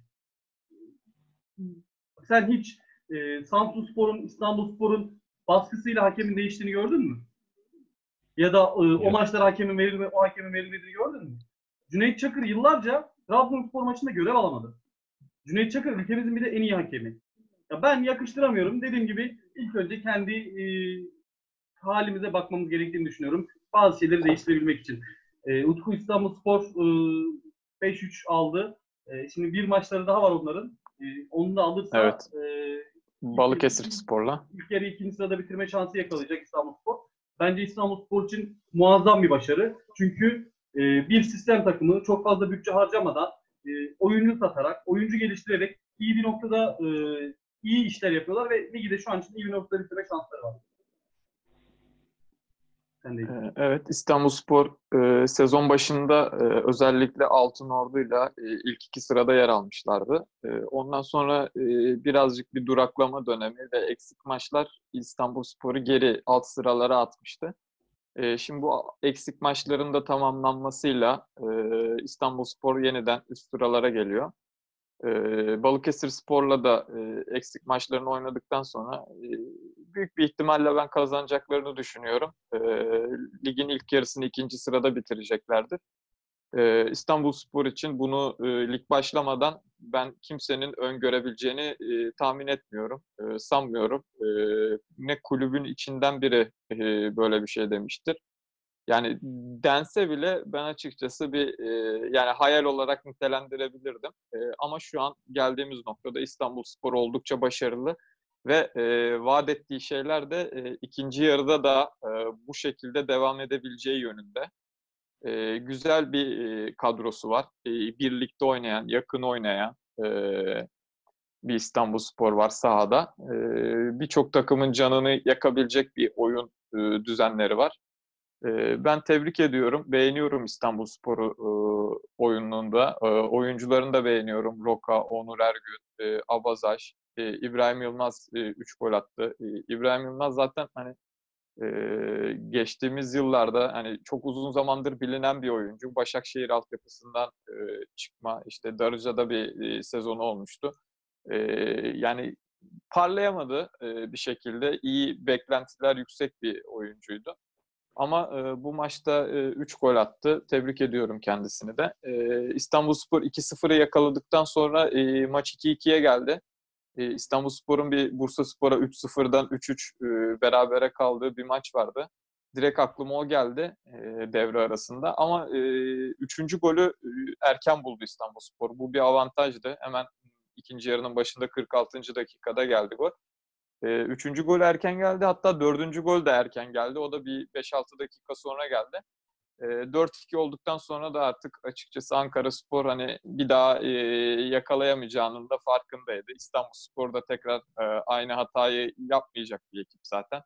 Sen hiç e, Samsunspor'un, İstanbulspor'un baskısıyla hakemin değiştiğini gördün mü? Ya da e, o Yok. maçlara hakemin verilme, o hakemin verilmediğini gördün mü? Cüneyt Çakır yıllarca Trabzonspor maçında görev alamadı. Cüneyt Çakır ülkemizin bir de en iyi hakemi. Ya ben yakıştıramıyorum. Dediğim gibi ilk önce kendi e, halimize bakmamız gerektiğini düşünüyorum. Bazı şeyleri değiştirebilmek için. E, Utku İstanbulspor e, beş üç aldı. E, şimdi bir maçları daha var onların. E, onu da alırsa Evet. e, Balıkesir Spor'la. ilk yarı ikinci sırada bitirme şansı yakalayacak İstanbulspor. Bence İstanbulspor için muazzam bir başarı. Çünkü e, bir sistem takımı çok fazla bütçe harcamadan e, oyuncu satarak, oyuncu geliştirerek iyi bir noktada e, iyi işler yapıyorlar ve ligi de şu an için iyi bir noktada bitirme şansları var. Sen de Ee, Evet, İstanbulspor e, sezon başında e, özellikle Altınordu'yla e, ilk iki sırada yer almışlardı. E, ondan sonra e, birazcık bir duraklama dönemi ve eksik maçlar İstanbulspor'u geri alt sıralara atmıştı. E, şimdi bu eksik maçların da tamamlanmasıyla e, İstanbulspor yeniden üst sıralara geliyor. Ee, Balıkesirspor'la da e, eksik maçlarını oynadıktan sonra e, büyük bir ihtimalle ben kazanacaklarını düşünüyorum. E, ligin ilk yarısını ikinci sırada bitireceklerdir. E, İstanbulspor için bunu e, lig başlamadan ben kimsenin öngörebileceğini e, tahmin etmiyorum, e, sanmıyorum. E, ne kulübün içinden biri e, böyle bir şey demiştir. Yani dense bile ben açıkçası bir e, yani hayal olarak nitelendirebilirdim. E, ama şu an geldiğimiz noktada İstanbulspor oldukça başarılı ve e, vaat ettiği şeyler de e, ikinci yarıda da e, bu şekilde devam edebileceği yönünde. E, güzel bir e, kadrosu var. E, birlikte oynayan, yakın oynayan e, bir İstanbulspor var sahada. E, birçok takımın canını yakabilecek bir oyun e, düzenleri var. Ben tebrik ediyorum. Beğeniyorum İstanbulspor'u e, oyununda. E, oyuncularını da beğeniyorum. Roka, Onur Ergün, e, Abazaj, e, İbrahim Yılmaz üç gol attı. E, İbrahim Yılmaz zaten hani e, geçtiğimiz yıllarda hani çok uzun zamandır bilinen bir oyuncu. Başakşehir altyapısından e, çıkma, işte Darıca'da bir e, sezonu olmuştu. E, yani parlayamadı e, bir şekilde. İyi beklentiler yüksek bir oyuncuydu. Ama e, bu maçta üç e, gol attı. Tebrik ediyorum kendisini de. E, İstanbulspor iki sıfırı yakaladıktan sonra e, maç iki ikiye geldi. E, İstanbulspor'un bir Bursaspor'a üç sıfırdan üç üç e, berabere kaldığı bir maç vardı. Direkt aklıma o geldi e, devre arasında. Ama e, üçüncü golü e, erken buldu İstanbulspor. Bu bir avantajdı. Hemen ikinci yarının başında kırk altıncı dakikada geldi gol. E, üçüncü gol erken geldi. Hatta dördüncü gol de erken geldi. O da bir beş altı dakika sonra geldi. E, dört iki olduktan sonra da artık açıkçası Ankaraspor hani bir daha e, yakalayamayacağının da farkındaydı. İstanbulspor da tekrar e, aynı hatayı yapmayacak bir ekip zaten.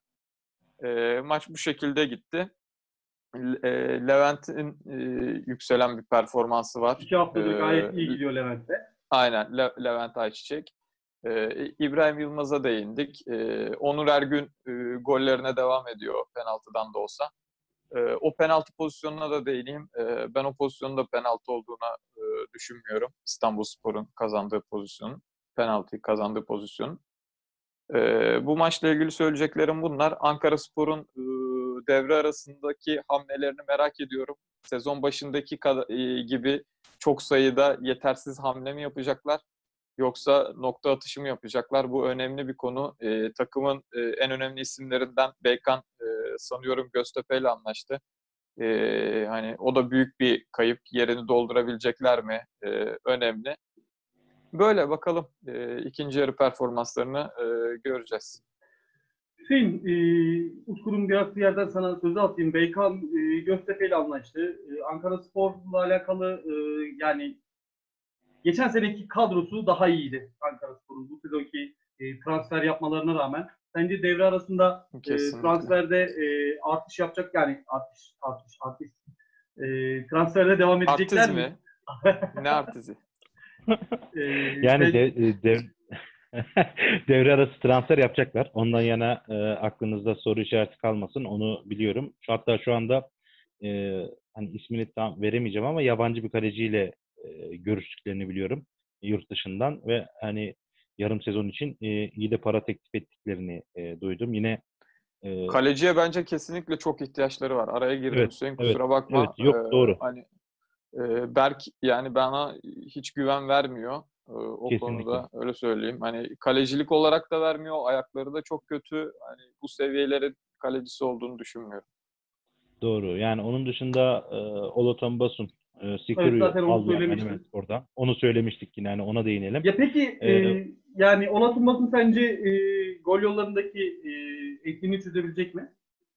E, maç bu şekilde gitti. E, Levent'in e, yükselen bir performansı var. İki haftadır E, gayet iyi gidiyor Levent'te. Aynen Le- Levent Ayçiçek. Ee, İbrahim Yılmaz'a değindik. Ee, Onur Ergün e, gollerine devam ediyor penaltıdan da olsa. Ee, o penaltı pozisyonuna da değineyim. Ee, ben o pozisyonun da penaltı olduğuna e, düşünmüyorum. İstanbulspor'un kazandığı pozisyonun, penaltıyı kazandığı pozisyonun. Ee, bu maçla ilgili söyleyeceklerim bunlar. Ankaraspor'un e, devre arasındaki hamlelerini merak ediyorum. Sezon başındaki gibi çok sayıda yetersiz hamle mi yapacaklar? Yoksa nokta atışı mı yapacaklar? Bu önemli bir konu. E, takımın e, en önemli isimlerinden Beykan e, sanıyorum Göztepe ile anlaştı. E, hani o da büyük bir kayıp. Yerini doldurabilecekler mi? E, önemli. Böyle bakalım. E, ikinci yarı performanslarını e, göreceğiz. Hüseyin, e, Utku'nun bir yerden sana sözü atayım. Beykan e, Göztepe ile anlaştı. E, Ankaraspor'la alakalı e, yani geçen seneki kadrosu daha iyiydi Ankaraspor'un. Bu sezonki e, transfer yapmalarına rağmen. Sence devre arasında e, transferde e, artış yapacak, yani artış, artış, artış. E, transferde devam edecekler Artiz mi? mi? Ne artizi? e, Yani sen- de, de, devre arası transfer yapacaklar. Ondan yana e, aklınızda soru işareti kalmasın. Onu biliyorum. Şu, hatta şu anda e, hani ismini tam veremeyeceğim ama yabancı bir kaleciyle e, görüştüklerini biliyorum. Yurt dışından ve hani yarım sezon için e, iyi de para teklif ettiklerini e, duydum. Yine e, Kaleciye bence kesinlikle çok ihtiyaçları var. Araya girdim evet, Hüseyin, evet, kusura bakma. evet, yok Ee, doğru. hani e, Berk yani bana hiç güven vermiyor e, o Kesinlikle. konuda, öyle söyleyeyim. Hani kalecilik olarak da vermiyor. Ayakları da çok kötü. Hani bu seviyelerin kalecisi olduğunu düşünmüyorum. Doğru. Yani onun dışında e, Olotan Basun, e, evet, Sikir'i zaten onu aldılar Menemen söylemiştin. Spor'dan. Onu söylemiştik yine. Yani ona değinelim. Ya peki e, E, yani Onat Umbat'ın sence e, gol yollarındaki e, ekliğini çözebilecek mi?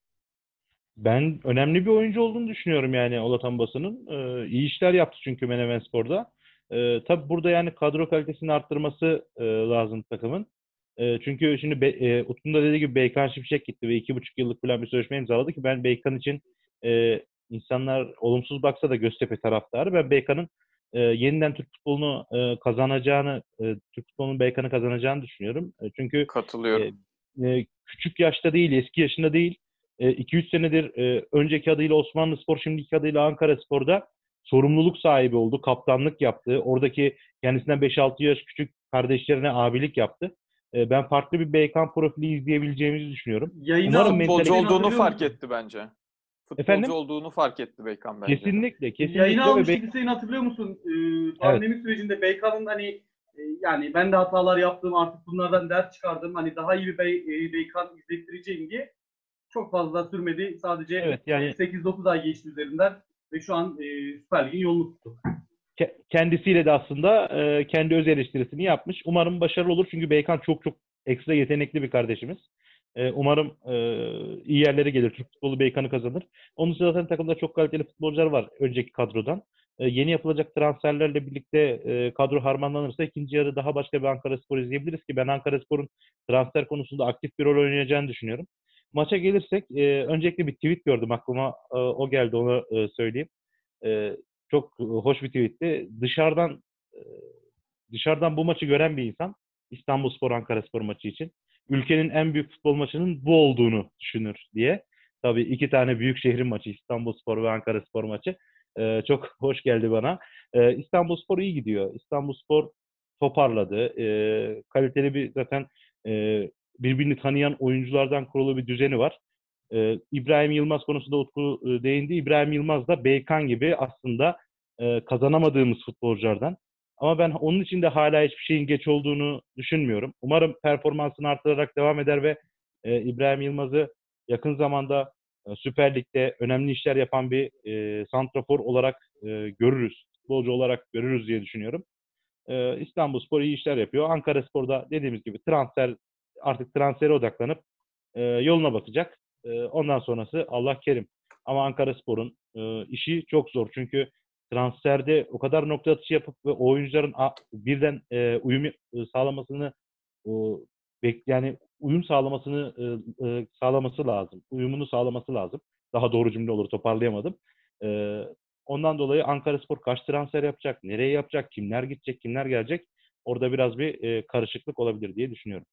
Ben önemli bir oyuncu olduğunu düşünüyorum yani Olatan Basın'ın. Ee, iyi işler yaptı çünkü Menemenspor'da. Ee, tabii burada yani kadro kalitesini arttırması e, lazım takımın. E, çünkü şimdi Be- e, Utku'nun da dediği gibi Beykan Şimşek gitti ve iki buçuk yıllık falan bir sözleşme imzaladı ki ben Beykan için e, insanlar olumsuz baksa da Göztepe taraftarı. Ben Beykan'ın e, yeniden Türk futbolunu e, kazanacağını, e, Türk futbolunun Beykan'ı kazanacağını düşünüyorum. E, çünkü e, Katılıyorum. e, küçük yaşta değil, eski yaşında değil, iki üç senedir e, önceki adıyla Osmanlıspor, şimdiki adıyla Ankaraspor'da sorumluluk sahibi oldu. Kaptanlık yaptı. Oradaki kendisinden beş altı yaş küçük kardeşlerine abilik yaptı. E, ben farklı bir Beykan profili izleyebileceğimizi düşünüyorum. Yayını Umarım almış Futbolcu Hüseyin, mentalite... olduğunu hatırlıyor fark musun? etti bence. Futbolcu Efendim? olduğunu fark etti Beykan bence. Kesinlikle, Yayını kesinlikle ve almıştık Bey... Hüseyin, hatırlıyor musun? Ee, Evet. pandemi sürecinde Beykan'ın hani e, yani ben de hatalar yaptım, artık bunlardan ders çıkardım. Hani daha iyi bir Bey, e, Beykan izlettireceğim diye. Çok fazla sürmedi. Sadece Evet yani sekiz dokuz ay geçti üzerinden ve şu an e, Süper Lig'in yolunu tuttu. ke- kendisiyle de aslında e, kendi öz eleştirisini yapmış. Umarım başarılı olur çünkü Beykan çok çok ekstra yetenekli bir kardeşimiz. E, umarım e, iyi yerlere gelir. Türk futbolu Beykan'ı kazanır. Onun için zaten takımda çok kaliteli futbolcular var önceki kadrodan. E, yeni yapılacak transferlerle birlikte e, kadro harmanlanırsa ikinci yarı daha başka bir Ankaraspor izleyebiliriz ki ben Ankaraspor'un transfer konusunda aktif bir rol oynayacağını düşünüyorum. Maça gelirsek e, öncelikle bir tweet gördüm aklıma e, o geldi onu e, söyleyeyim. E, Çok hoş bir tweetti. Dışarıdan e, dışarıdan bu maçı gören bir insan İstanbulspor Ankaraspor maçı için ülkenin en büyük futbol maçının bu olduğunu düşünür diye. Tabii iki tane büyük şehrin maçı İstanbulspor ve Ankaraspor maçı. E, çok hoş geldi bana. E, İstanbulspor iyi gidiyor. İstanbulspor toparladı. E, kaliteli bir zaten e, birbirini tanıyan oyunculardan kurulu bir düzeni var. Ee, İbrahim Yılmaz konusunda Utku e, değindi. İbrahim Yılmaz da Beykan gibi aslında e, kazanamadığımız futbolculardan. Ama ben onun için de hala hiçbir şeyin geç olduğunu düşünmüyorum. Umarım performansını artırarak devam eder ve e, İbrahim Yılmaz'ı yakın zamanda e, Süper Lig'de önemli işler yapan bir e, santrafor olarak e, görürüz. Futbolcu olarak görürüz diye düşünüyorum. E, İstanbulspor iyi işler yapıyor. Ankaraspor'da dediğimiz gibi transfer artık transfere odaklanıp e, yoluna bakacak. E, ondan sonrası Allah kerim. Ama Ankaraspor'un e, işi çok zor. Çünkü transferde o kadar nokta atışı yapıp ve o oyuncuların a, birden e, uyum e, sağlamasını e, bek, yani uyum sağlamasını e, e, sağlaması lazım. Uyumunu sağlaması lazım. Daha doğru cümle olur, toparlayamadım. E, ondan dolayı Ankaraspor kaç transfer yapacak, nereye yapacak, kimler gidecek, kimler gelecek? Orada biraz bir e, karışıklık olabilir diye düşünüyorum.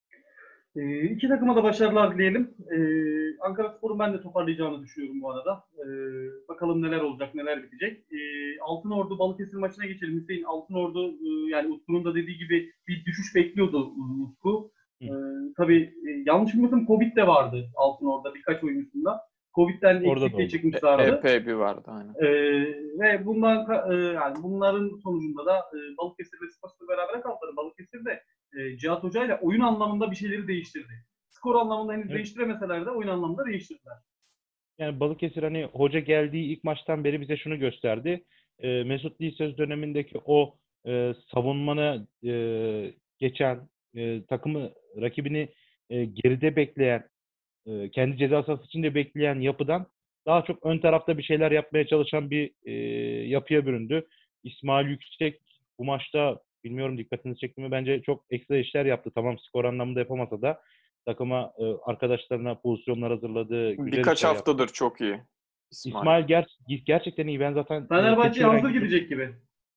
E, iki takıma da başarılar dileyelim. E, Ankaraspor'un ben de toparlayacağını düşünüyorum bu arada. E, bakalım neler olacak, neler bitecek. E, Altınordu Balıkesir maçına geçelim. Hüseyin, Altınordu e, yani Utku'nun da dediği gibi bir düşüş bekliyordu e, Utku. E, tabii e, yanlış bilmiyorsam Covid de vardı Altınordu'da birkaç oyuncusunda. Covid'den Orada da eksikliği oldu. çıkmışlardı. Epey bir vardı aynen. Ee, ve bundan ka- e, yani bunların sonucunda da e, Balıkesir ve Sivas'la beraber kaldılar. Balıkesir de e, Cihat Hoca ile oyun anlamında bir şeyleri değiştirdi. Skor anlamında henüz Evet. değiştiremeseler de oyun anlamında değiştirdiler. Yani Balıkesir hani hoca geldiği ilk maçtan beri bize şunu gösterdi. Ee, Mesut Dilsöz dönemindeki o e, savunmanı e, geçen e, takımı rakibini e, geride bekleyen e, kendi ceza sahası içinde bekleyen yapıdan daha çok ön tarafta bir şeyler yapmaya çalışan bir e, yapıya büründü. İsmail Yüksek bu maçta bilmiyorum dikkatinizi çekti mi? Bence çok ekstra işler yaptı. Tamam skor anlamında yapamasa da takıma e, arkadaşlarına pozisyonlar hazırladı. Güzel Birkaç işler yaptı. haftadır çok iyi İsmail. İsmail ger- gerçekten iyi. Ben zaten e, Fenerbahçe'ye Keçiören hazır gidip gidecek gibi.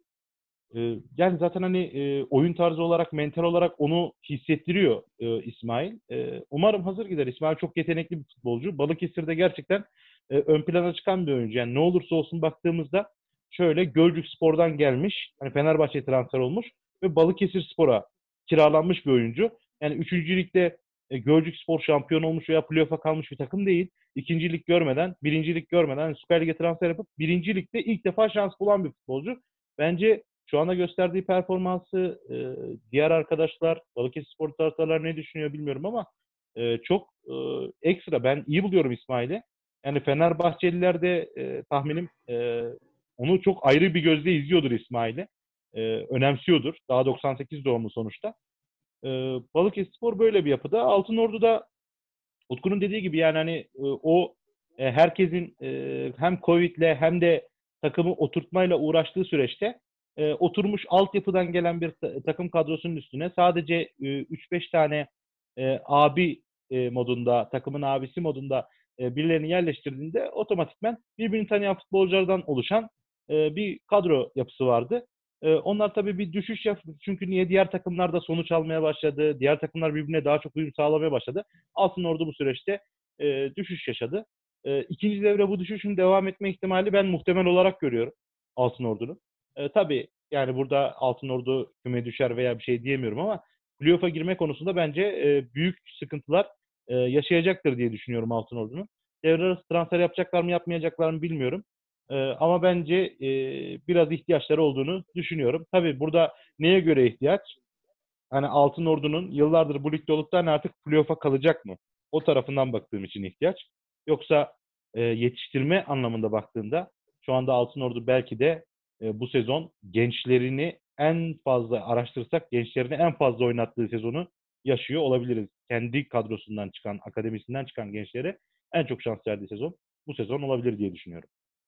ee, yani zaten hani e, oyun tarzı olarak, mental olarak onu hissettiriyor e, İsmail. E, umarım hazır gider. İsmail çok yetenekli bir futbolcu. Balıkesir'de gerçekten e, ön plana çıkan bir oyuncu. Yani ne olursa olsun baktığımızda şöyle Gölcükspor'dan gelmiş, hani Fenerbahçe transfer olmuş ve Balıkesirspor'a kiralanmış bir oyuncu. Yani üçüncü ligde e, Gölcükspor şampiyon olmuş veya playoff'a kalmış bir takım değil. İkinci lig görmeden, birinci lig görmeden Süper Lig'e transfer yapıp birinci ligde ilk defa şans bulan bir futbolcu. Bence şu anda gösterdiği performansı e, diğer arkadaşlar, Balıkesirspor taraftarlar ne düşünüyor bilmiyorum ama e, çok e, ekstra. Ben iyi buluyorum İsmail'i. Yani Fenerbahçeliler de e, tahminim e, onu çok ayrı bir gözle izliyordur İsmail'i. E, önemsiyordur. Daha doksan sekiz doğumlu sonuçta. E, Balıkesirspor böyle bir yapıda. Altınordu'da Utku'nun dediği gibi yani hani e, o e, herkesin e, hem Covid'le hem de takımı oturtmayla uğraştığı süreçte e, oturmuş altyapıdan gelen bir ta- takım kadrosunun üstüne sadece e, üç beş tane e, abi e, modunda, takımın abisi modunda e, birilerini yerleştirdiğinde otomatikman birbirini tanıyan futbolculardan oluşan e, bir kadro yapısı vardı. E, onlar tabii bir düşüş yaptı. Çünkü niye? Diğer takımlar da sonuç almaya başladı. Diğer takımlar birbirine daha çok uyum sağlamaya başladı. Altınordu bu süreçte e, düşüş yaşadı. E, ikinci devre bu düşüşün devam etme ihtimali ben muhtemel olarak görüyorum Altınordu'nun. E, tabii yani burada Altınordu küme düşer veya bir şey diyemiyorum ama playoff'a girme konusunda bence e, büyük sıkıntılar e, yaşayacaktır diye düşünüyorum Altınordu'nun. Devre arası transfer yapacaklar mı yapmayacaklar mı bilmiyorum. E, ama bence e, biraz ihtiyaçları olduğunu düşünüyorum. Tabii burada neye göre ihtiyaç? Hani Altınordu'nun yıllardır bu ligde olup da hani artık playoff'a kalacak mı? O tarafından baktığım için ihtiyaç. Yoksa e, yetiştirme anlamında baktığında şu anda Altınordu belki de e, bu sezon gençlerini en fazla araştırırsak gençlerini en fazla oynattığı sezonu yaşıyor olabiliriz. Kendi kadrosundan çıkan, akademisinden çıkan gençlere en çok şans verdiği sezon bu sezon olabilir diye düşünüyorum.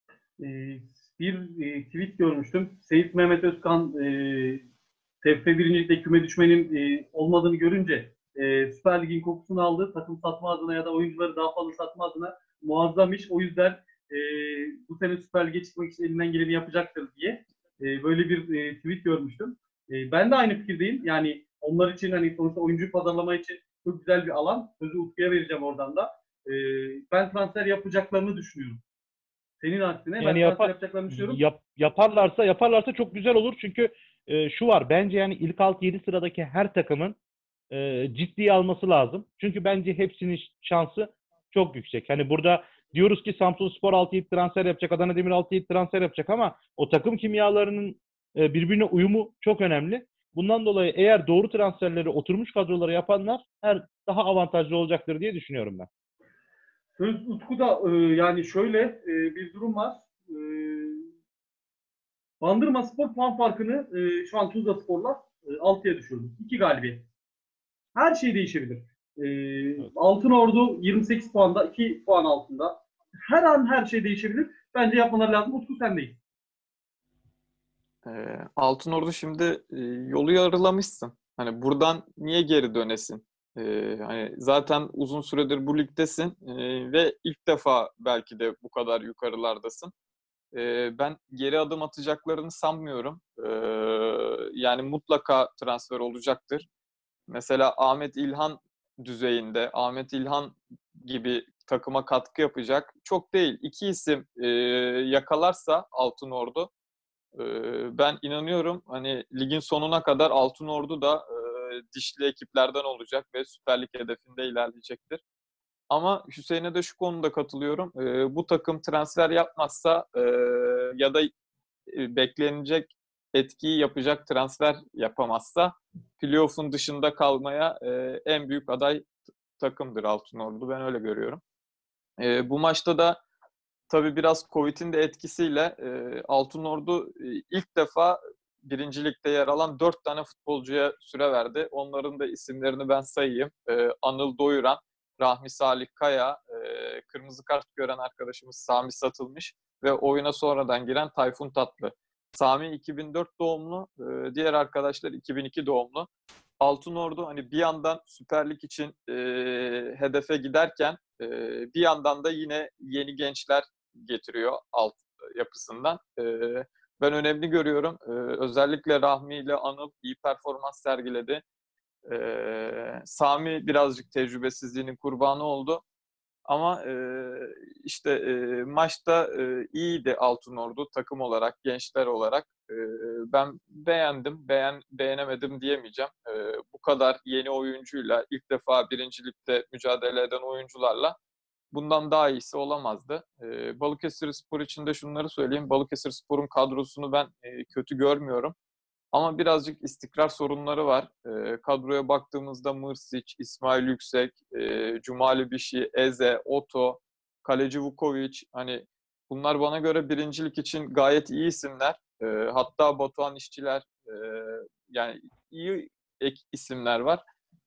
Ee, bir e, tweet görmüştüm. Seyit Mehmet Özkan e, T F F birincilikte küme düşmenin e, olmadığını görünce e, Süper Lig'in kokusunu aldı. Takım satma adına ya da oyuncuları daha fazla satma adına muazzam iş. O yüzden e, bu sene Süper Lig'e çıkmak için elinden geleni yapacaktır diye e, böyle bir e, tweet görmüştüm. E, ben de aynı fikirdeyim. Yani onlar için hani sonuçta oyuncu pazarlama için çok güzel bir alan. Sözü Utku'ya vereceğim oradan da. E, ben transfer yapacaklarını düşünüyorum. Senin aksine ben Yani transfer yapa, yapacaklarını düşünüyorum. yap, yaparlarsa yaparlarsa çok güzel olur. Çünkü e, şu var. Bence yani ilk altı yedi sıradaki her takımın e, ciddiye alması lazım. Çünkü bence hepsinin şansı çok yüksek. Hani burada diyoruz ki Samsunspor altı yedi transfer yapacak, Adana Demir altı yedi transfer yapacak ama o takım kimyalarının e, birbirine uyumu çok önemli. Bundan dolayı eğer doğru transferleri oturmuş kadroları yapanlar her daha avantajlı olacaktır diye düşünüyorum ben. Söz Utku'da e, yani şöyle e, bir durum var. E, Bandırma Spor puan farkını e, şu an Tuzla Spor'la e, altıya düşürdü. iki galibiyet. Her şey değişebilir. E, Evet. Altınordu yirmi sekiz puanda, iki puan altında. Her an her şey değişebilir. Bence yapmaları lazım. Utku sendeyiz. Ee, Altınordu şimdi e, yolu yarılamışsın. Hani buradan niye geri dönesin? Ee, hani zaten uzun süredir bu ligdesin e, ve ilk defa belki de bu kadar yukarılardasın. Ee, ben geri adım atacaklarını sanmıyorum. Ee, yani mutlaka transfer olacaktır. Mesela Ahmet İlhan düzeyinde, Ahmet İlhan gibi takıma katkı yapacak çok değil. İki isim e, yakalarsa Altınordu, ee, ben inanıyorum hani ligin sonuna kadar Altınordu da e, dişli ekiplerden olacak ve Süper Lig hedefinde ilerleyecektir. Ama Hüseyin'e de şu konuda katılıyorum. E, bu takım transfer yapmazsa e, ya da e, beklenecek etkiyi yapacak transfer yapamazsa playoff'un dışında kalmaya e, en büyük aday takımdır Altınordu. Ben öyle görüyorum. E, bu maçta da tabii biraz Covid'in de etkisiyle e, Altınordu e, ilk defa birinci ligde yer alan dört tane futbolcuya süre verdi. Onların da isimlerini ben sayayım. E, Anıl Doyuran, Rahmi Salih Kaya, e, kırmızı kart gören arkadaşımız Sami Satılmış ve oyuna sonradan giren Tayfun Tatlı. Sami iki bin dört doğumlu, e, diğer arkadaşlar iki bin iki doğumlu. Altınordu hani bir yandan Süper Lig için e, hedefe giderken e, bir yandan da yine yeni gençler getiriyor alt yapısından. E, ben önemli görüyorum. E, özellikle Rahmi ile Anıl iyi performans sergiledi. E, Sami birazcık tecrübesizliğinin kurbanı oldu. Ama e, işte e, maçta e, iyiydi Altınordu takım olarak, gençler olarak. E, ben beğendim, beğen beğenemedim diyemeyeceğim. E, bu kadar yeni oyuncuyla, ilk defa birinci ligde mücadele eden oyuncularla bundan daha iyisi olamazdı. E, Balıkesirspor için de şunları söyleyeyim. Balıkesirspor'un kadrosunu ben e, kötü görmüyorum. Ama birazcık istikrar sorunları var. E, kadroya baktığımızda Mırsic, İsmail Yüksek, e, Cumali Bişi, Eze, Oto, Kaleci Vukovic. Hani bunlar bana göre birincilik için gayet iyi isimler. E, hatta Batuhan İşçiler, e, yani iyi ek isimler var.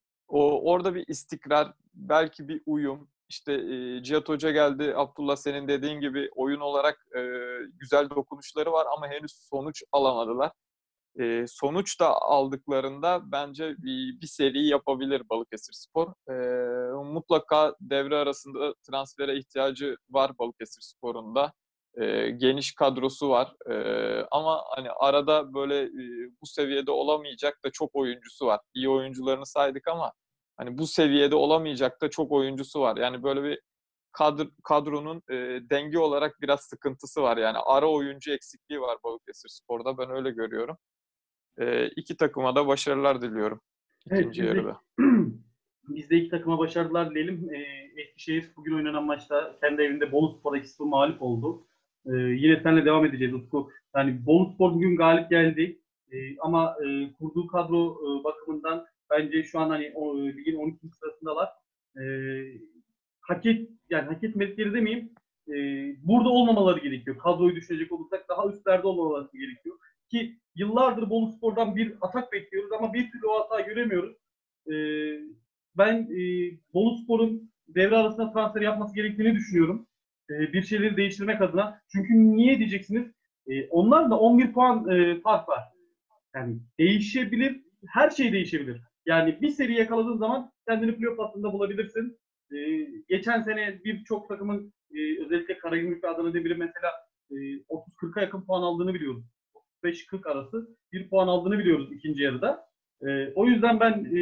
O orada bir istikrar, belki bir uyum. İşte e, Cihat Hoca geldi. Abdullah senin dediğin gibi oyun olarak e, güzel dokunuşları var ama henüz sonuç alamadılar. E, sonuç da aldıklarında bence bir, bir seri yapabilir Balıkesirspor. E, mutlaka devre arasında transfere ihtiyacı var Balıkesirspor'un da. E, geniş kadrosu var. E, ama hani arada böyle e, bu seviyede olamayacak da çok oyuncusu var. İyi oyuncularını saydık ama hani bu seviyede olamayacak da çok oyuncusu var. Yani böyle bir kadro, kadronun e, denge olarak biraz sıkıntısı var. Yani ara oyuncu eksikliği var Balıkesirspor'da. Ben öyle görüyorum. E, iki takıma da başarılar diliyorum Evet, ikinci biz de, yarıda. biz de iki takıma başarılar dileyelim. Ee, Eskişehir bugün oynanan maçta kendi evinde Boluspor'a iki sıfır mağlup oldu. Ee, yine seninle devam edeceğiz Utku. Yani Boluspor bugün galip geldi. Ee, ama e, kurduğu kadro e, bakımından bence şu an hani o, ligin on ikinci sırasındalar. Ee, hak et, yani hak etmedikleri demeyeyim. Ee, burada olmamaları gerekiyor. Kadroyu düşünecek olursak daha üstlerde olmaları gerekiyor. Ki yıllardır Boluspor'dan bir atak bekliyoruz ama bir türlü o hata göremiyoruz. Ee, ben e, Boluspor'un devre arasında transfer yapması gerektiğini düşünüyorum. Ee, bir şeyleri değiştirmek adına. Çünkü niye diyeceksiniz? Ee, onlar da on bir puan e, fark var. Yani değişebilir, her şey değişebilir. Yani bir seri yakaladığın zaman kendini playoff hattında bulabilirsin. Ee, geçen sene birçok takımın e, özellikle Karagümrük ve Adana Demir'in mesela e, otuz kırka yakın puan aldığını biliyoruz. otuz beş kırk arası bir puan aldığını biliyoruz ikinci yarıda. E, o yüzden ben e,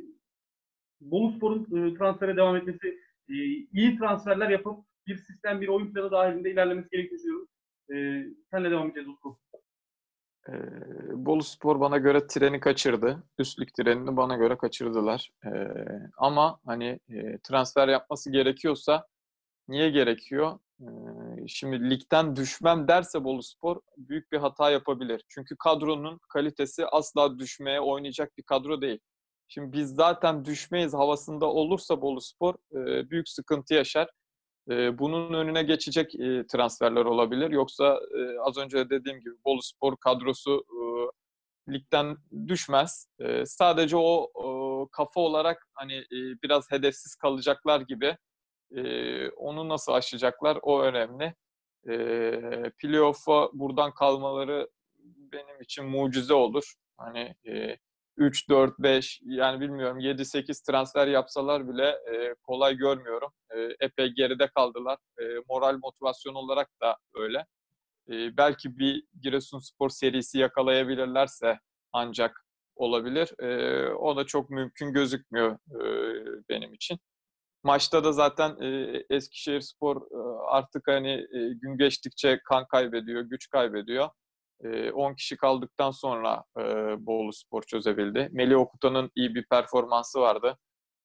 Boluspor'un e, transfere devam etmesi, e, iyi transferler yapıp bir sistem, bir oyun planı dahilinde ilerlemesi gerektiğini düşünüyorum. E, senle devam edeceğiz Utku. E, Boluspor bana göre treni kaçırdı. Üstlük trenini bana göre kaçırdılar. E, ama hani e, transfer yapması gerekiyorsa niye gerekiyor? E, şimdi ligden düşmem derse Boluspor büyük bir hata yapabilir. Çünkü kadronun kalitesi asla düşmeye oynayacak bir kadro değil. Şimdi biz zaten düşmeyiz havasında olursa Boluspor e, büyük sıkıntı yaşar. E, bunun önüne geçecek e, transferler olabilir. Yoksa e, az önce dediğim gibi Boluspor kadrosu e, ligden düşmez. E, sadece o, o kafa olarak hani e, biraz hedefsiz kalacaklar gibi. E, onu nasıl aşacaklar o önemli. E, playoff'a buradan kalmaları benim için mucize olur. Hani e, üç, dört, beş yani bilmiyorum yedi sekiz transfer yapsalar bile e, kolay görmüyorum. E, epey geride kaldılar. E, moral motivasyon olarak da öyle. E, belki bir Giresunspor serisi yakalayabilirlerse ancak olabilir. E, o da çok mümkün gözükmüyor e, benim için. Maçta da zaten e, Eskişehirspor e, artık hani e, gün geçtikçe kan kaybediyor, güç kaybediyor. E, on kişi kaldıktan sonra e, Boluspor çözebildi. Melih Okuta'nın iyi bir performansı vardı.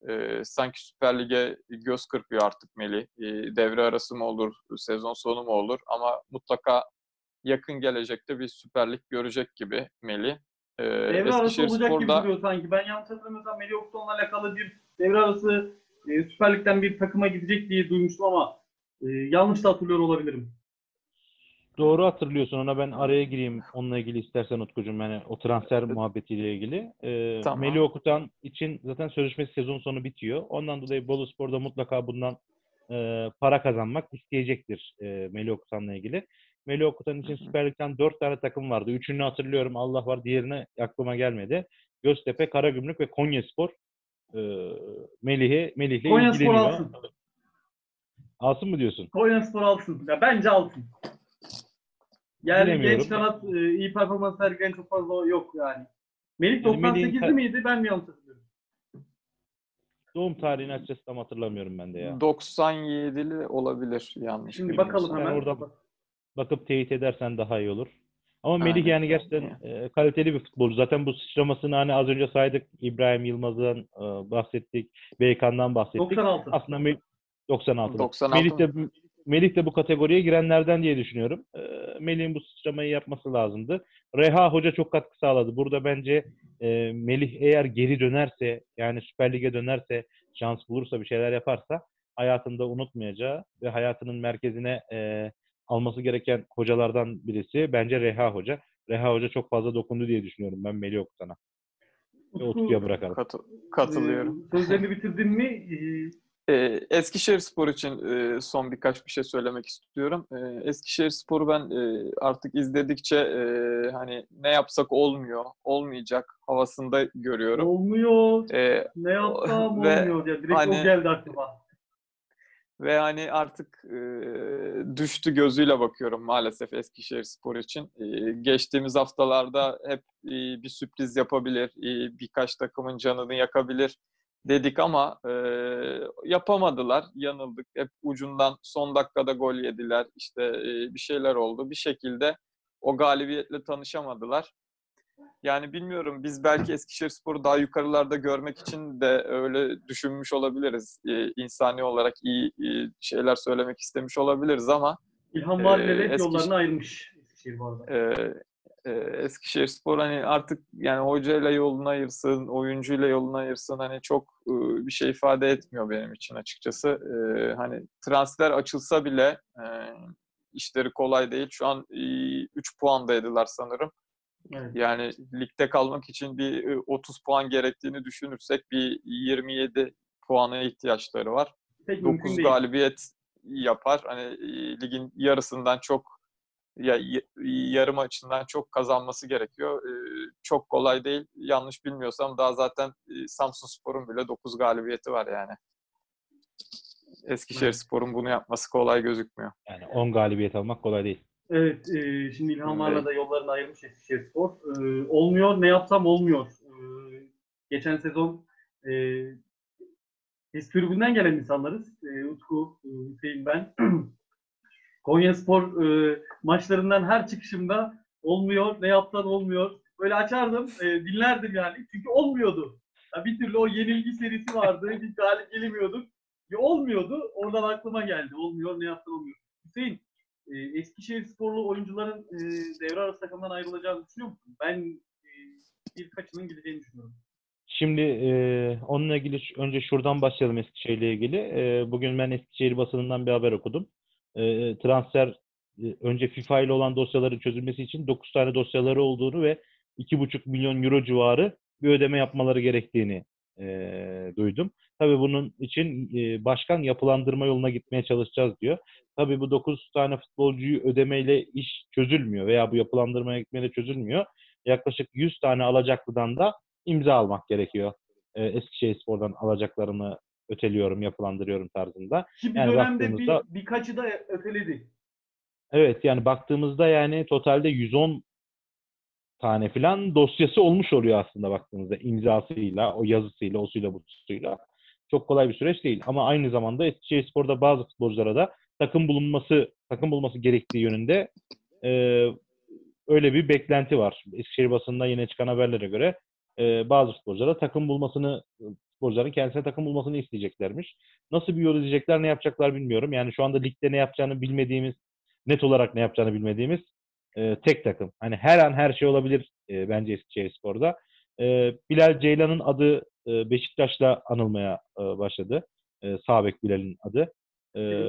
E, sanki Süper Lig'e göz kırpıyor artık Melih. E, devre arası mı olur, sezon sonu mu olur ama mutlaka yakın gelecekte bir Süper Lig görecek gibi Melih. E, Devre arası olacak gibi Eskişehirspor'da duruyor sanki. Ben yanlış hatırlamıyorsam Melih Oksu'nla alakalı bir devre arası e, Süper Lig'den bir takıma gidecek diye duymuştum ama e, yanlış da hatırlıyor olabilirim. Doğru hatırlıyorsun. Ona ben araya gireyim onunla ilgili istersen Utkucuğum. Yani o transfer muhabbetiyle ilgili. Ee, Melih tamam. Okutan için zaten sözleşmesi sezon sonu bitiyor. Ondan dolayı Boluspor'da mutlaka bundan e, para kazanmak isteyecektir e, Melih Okutan'la ilgili. Melih Okutan için Süper Lig'den dört tane takım vardı. Üçünü hatırlıyorum. Allah var. Diğerini aklıma gelmedi. Göztepe, Karagümrük ve Konyaspor e, Melih'e Melih'le Konyaspor ilgileniyor. alsın. Alsın mı diyorsun? Konyaspor alsın. Ya bence alsın. Yani Bilemiyorum. genç kanat e, iyi performans sergileyen çok fazla yok yani. Melih Yani doksan sekizli Melih'in miydi? Ben mi yanlış hatırlıyorum? doğum tarihini açıkçası tam hatırlamıyorum ben de ya. doksan yedili olabilir yanlış Şimdi bilmiyorsam. bakalım Sen hemen. oradan bakıp teyit edersen daha iyi olur. Ama Melih Aynen. yani gerçekten e, kaliteli bir futbolcu. Zaten bu sıçramasını hani az önce saydık. İbrahim Yılmaz'dan e, bahsettik. Beykan'dan bahsettik. doksan altı. Aslında Mel- doksan altıda. doksan altı Melih de, Melih de bu kategoriye girenlerden diye düşünüyorum. E, Melih'in bu sıçramayı yapması lazımdı. Reha Hoca çok katkı sağladı. Burada bence e, Melih eğer geri dönerse, yani Süper Lig'e dönerse, şans bulursa, bir şeyler yaparsa hayatında unutmayacağı ve hayatının merkezine e, alması gereken hocalardan birisi bence Reha Hoca. Reha Hoca çok fazla dokundu diye düşünüyorum ben Melih Okutan'a. Ve Utku'ya Utku, bırakalım. Katı- katılıyorum. e, sözlerini bitirdin mi? E, Ee, Eskişehirspor için e, son birkaç bir şey söylemek istiyorum. Ee, Eskişehirspor'u ben e, artık izledikçe e, hani ne yapsak olmuyor, olmayacak havasında görüyorum. olmuyor. Ee, Ne yapsam ve olmuyor ya. Direkt o hani geldi aklıma. ve hani artık e, düştü gözüyle bakıyorum maalesef Eskişehirspor için. E, geçtiğimiz haftalarda hep e, bir sürpriz yapabilir, e, birkaç takımın canını yakabilir dedik ama e, yapamadılar, yanıldık. Hep ucundan son dakikada gol yediler, işte e, bir şeyler oldu. Bir şekilde o galibiyetle tanışamadılar. Yani bilmiyorum, biz belki Eskişehirspor'u daha yukarılarda görmek için de öyle düşünmüş olabiliriz. Ee, insani olarak iyi, iyi şeyler söylemek istemiş olabiliriz ama İlhan e, Varlı'yla hep Eskiş, yollarını ayırmış Eskişehir bu arada. e, e, Eskişehirspor hani artık yani hocayla yolunu ayırsın, oyuncuyla yolunu ayırsın, hani çok e, bir şey ifade etmiyor benim için açıkçası. E, hani transfer açılsa bile e, işleri kolay değil. Şu an e, üç puandaydılar sanırım. Evet. Yani ligde kalmak için bir otuz puan gerektiğini düşünürsek bir yirmi yedi puana ihtiyaçları var. Pek mümkün dokuz değil. galibiyet yapar. Hani ligin yarısından çok, ya yarım açısından çok kazanması gerekiyor. Çok kolay değil. Yanlış bilmiyorsam daha zaten Samsunspor'un bile dokuz galibiyeti var yani. Eskişehirspor'un bunu yapması kolay gözükmüyor. Yani on galibiyet almak kolay değil. Evet, e, şimdi İlhan Var'la Değil. da yollarını ayırmış Eskişehirspor. E, olmuyor, ne yapsam olmuyor. E, geçen sezon e, biz tribünden gelen insanlarız. E, Utku, e, Hüseyin, ben. Konyaspor e, maçlarından her çıkışımda olmuyor, ne yapsan olmuyor. Böyle açardım, e, dinlerdim yani. Çünkü olmuyordu. Ya bir türlü o yenilgi serisi vardı, bir galip gelemiyorduk. Ya olmuyordu, oradan aklıma geldi. Olmuyor, ne yapsan olmuyor. Hüseyin, e, Eskişehirsporlu oyuncuların e, devre arası takımdan ayrılacağını düşünüyor musun? Ben e, birkaçının gideceğini düşünüyorum. Şimdi e, onunla ilgili ş- önce şuradan başlayalım Eskişehir'le ilgili. E, bugün ben Eskişehir basınından bir haber okudum. E, transfer e, önce FIFA ile olan dosyaların çözülmesi için dokuz tane dosyaları olduğunu ve iki buçuk milyon euro civarı bir ödeme yapmaları gerektiğini e, duydum. Tabii bunun için e, başkan yapılandırma yoluna gitmeye çalışacağız diyor. Tabii bu dokuz tane futbolcuyu ödemeyle iş çözülmüyor veya bu yapılandırmaya gitmeyle çözülmüyor. Yaklaşık yüz tane alacaklıdan da imza almak gerekiyor. Ee, Eskişehirspor'dan alacaklarını öteliyorum, yapılandırıyorum tarzında. Ki bir Yani dönemde bir, baktığımızda birkaçı da öteledi. evet, yani baktığımızda yani totalde yüz on tane falan dosyası olmuş oluyor aslında baktığımızda, imzasıyla, o yazısıyla, o suyla, bu suyla. Çok kolay bir süreç değil ama aynı zamanda Eskişehirspor'da bazı futbolculara da takım bulunması, takım bulması gerektiği yönünde e, öyle bir beklenti var. Eskişehir basında yine çıkan haberlere göre e, bazı futbolculara takım bulmasını futbolcuların kendisine takım bulmasını isteyeceklermiş. Nasıl bir yol izleyecekler, ne yapacaklar bilmiyorum. Yani şu anda ligde ne yapacağını bilmediğimiz, net olarak ne yapacağını bilmediğimiz e, tek takım. Hani her an her şey olabilir e, bence Eskişehirspor'da. E, Bilal Ceylan'ın adı e, Beşiktaş'la anılmaya e, başladı. E, sağ bek Bilal'in adı. E,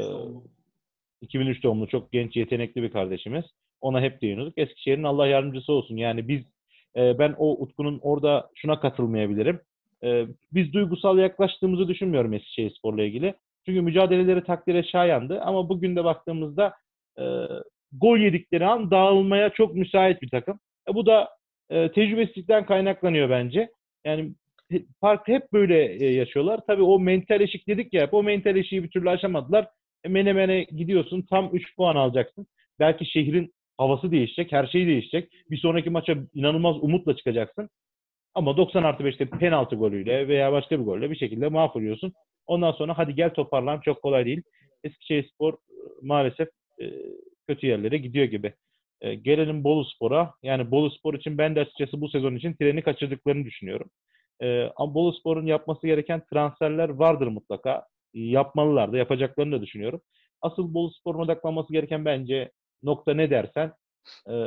iki bin üç doğumlu çok genç, yetenekli bir kardeşimiz. Ona hep değiniyorduk. Eskişehir'in Allah yardımcısı olsun. Yani biz, e, ben o Utku'nun orada şuna katılmayabilirim. E, biz duygusal yaklaştığımızı düşünmüyorum Eskişehirspor'la ilgili. Çünkü mücadeleleri takdire şayandı. Ama bugün de baktığımızda e, gol yedikleri an dağılmaya çok müsait bir takım. E, bu da e, tecrübesizlikten kaynaklanıyor bence. Yani fark hep böyle e, yaşıyorlar. Tabii o mental eşik dedik ya, hep o mental eşiği bir türlü aşamadılar. E, Menemen'e gidiyorsun, tam üç puan alacaksın. Belki şehrin havası değişecek, her şey değişecek. Bir sonraki maça inanılmaz umutla çıkacaksın. Ama doksan artı beşte penaltı golüyle veya başka bir golle bir şekilde mahvoluyorsun. Ondan sonra hadi gel toparlan, çok kolay değil. Eskişehirspor maalesef e, kötü yerlere gidiyor gibi. E, gelelim Boluspor'a. Yani Boluspor için ben de açıkçası bu sezon için treni kaçırdıklarını düşünüyorum. E, ama Boluspor'un yapması gereken transferler vardır mutlaka. Yapmalılar da, yapacaklarını da düşünüyorum. Asıl Boluspor'un odaklanması gereken bence nokta ne dersen, e,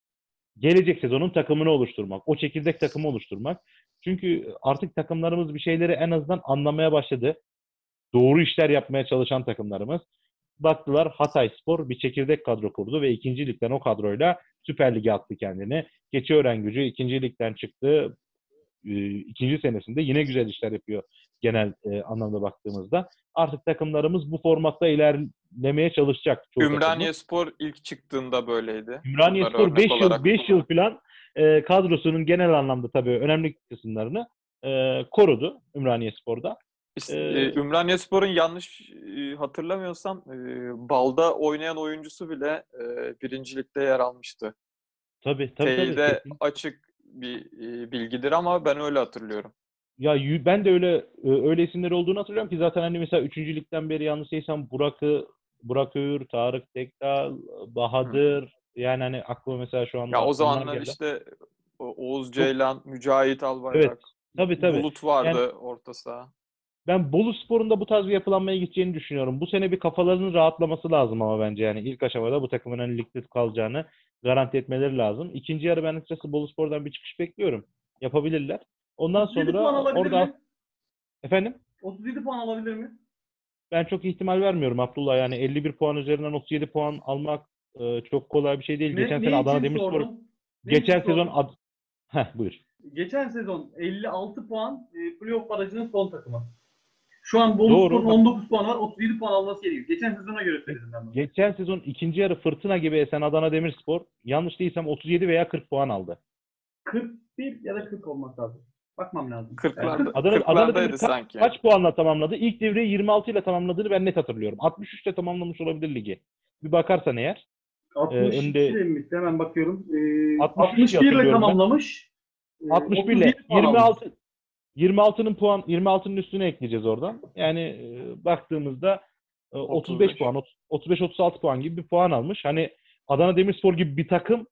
gelecek sezonun takımını oluşturmak. O çekirdek takımı oluşturmak. Çünkü artık takımlarımız bir şeyleri en azından anlamaya başladı. Doğru işler yapmaya çalışan takımlarımız. Baktılar, Hatayspor bir çekirdek kadro kurdu ve ikinci ligden o kadroyla Süper Lig'e attı kendini. Keçiören ikinci ligden çıktı. E, ikinci senesinde yine güzel işler yapıyor genel e, anlamda baktığımızda. Artık takımlarımız bu formatta ilerlemeye çalışacak çoğu takımı. Ümraniyespor ilk çıktığında böyleydi. Ümraniyespor beş yıl beş yıl falan e, kadrosunun genel anlamda tabii önemli kısımlarını e, korudu Ümraniyespor'da. İşte, e, Ümraniyespor'un yanlış e, hatırlamıyorsam e, Bal'da oynayan oyuncusu bile e, birincilikte yer almıştı. Tabii tabii. Teyide tabii. açık bir e, bilgidir ama ben öyle hatırlıyorum. Ya ben de öyle öyle isimleri olduğunu hatırlıyorum ki zaten hani mesela üçüncü ligden beri yanlış değilsem Burak'ı Burak Öğür, Tarık Tekdal, Bahadır, Hı. yani hani aklıma mesela şu anda ya o zamanlar geldi. işte Oğuz Ceylan, Çok... Mücahit Albayrak, evet, tabii, tabii. Bulut vardı yani, orta saha. Ben Boluspor'un da bu tarz bir yapılanmaya gideceğini düşünüyorum. Bu sene bir kafalarının rahatlaması lazım ama bence yani ilk aşamada bu takımın hani ligde kalacağını garanti etmeleri lazım. İkinci yarı ben açıkçası Boluspor'dan bir çıkış bekliyorum. Yapabilirler. Ondan sonra orada mi? efendim? otuz yedi puan alabilir mi? Ben çok ihtimal vermiyorum Abdullah. Yani elli bir puan üzerinden otuz yedi puan almak e, çok kolay bir şey değil. Ne, geçen ne sene Adana için Demirspor sordum? geçen sezon ad... Heh, buyur. Geçen sezon elli altı puan e, playoff barajının son takımı. Şu an Boluspor'un Doğru. on dokuz puanı var. otuz yedi puan alması gerekiyor. Geçen sezona göre söyledim ben bunu. Geçen sezon ikinci yarı fırtına gibi esen Adana Demirspor yanlış değilsem otuz yedi veya kırk puan aldı. kırk bir ya da kırk olmak lazım. Bakmam lazım. kırklarda, yani Adana, Adana Demir ka- sanki. kaç puanla tamamladı? İlk devreyi yirmi altı ile tamamladığını ben net hatırlıyorum. altmış üçte tamamlamış olabilir ligi. Bir bakarsan eğer. altmış iki e, önde mi? Hemen bakıyorum. Ee, altmış üç altmış bir ile hatırlıyorum ben. tamamlamış. Ee, altmış bir ile yirmi altı yirmi altının puan yirmi altının üstüne ekleyeceğiz oradan. Yani e, baktığımızda e, otuz beş puan, otuz beş otuz altı puan gibi bir puan almış. Hani Adana Demirspor gibi bir takım,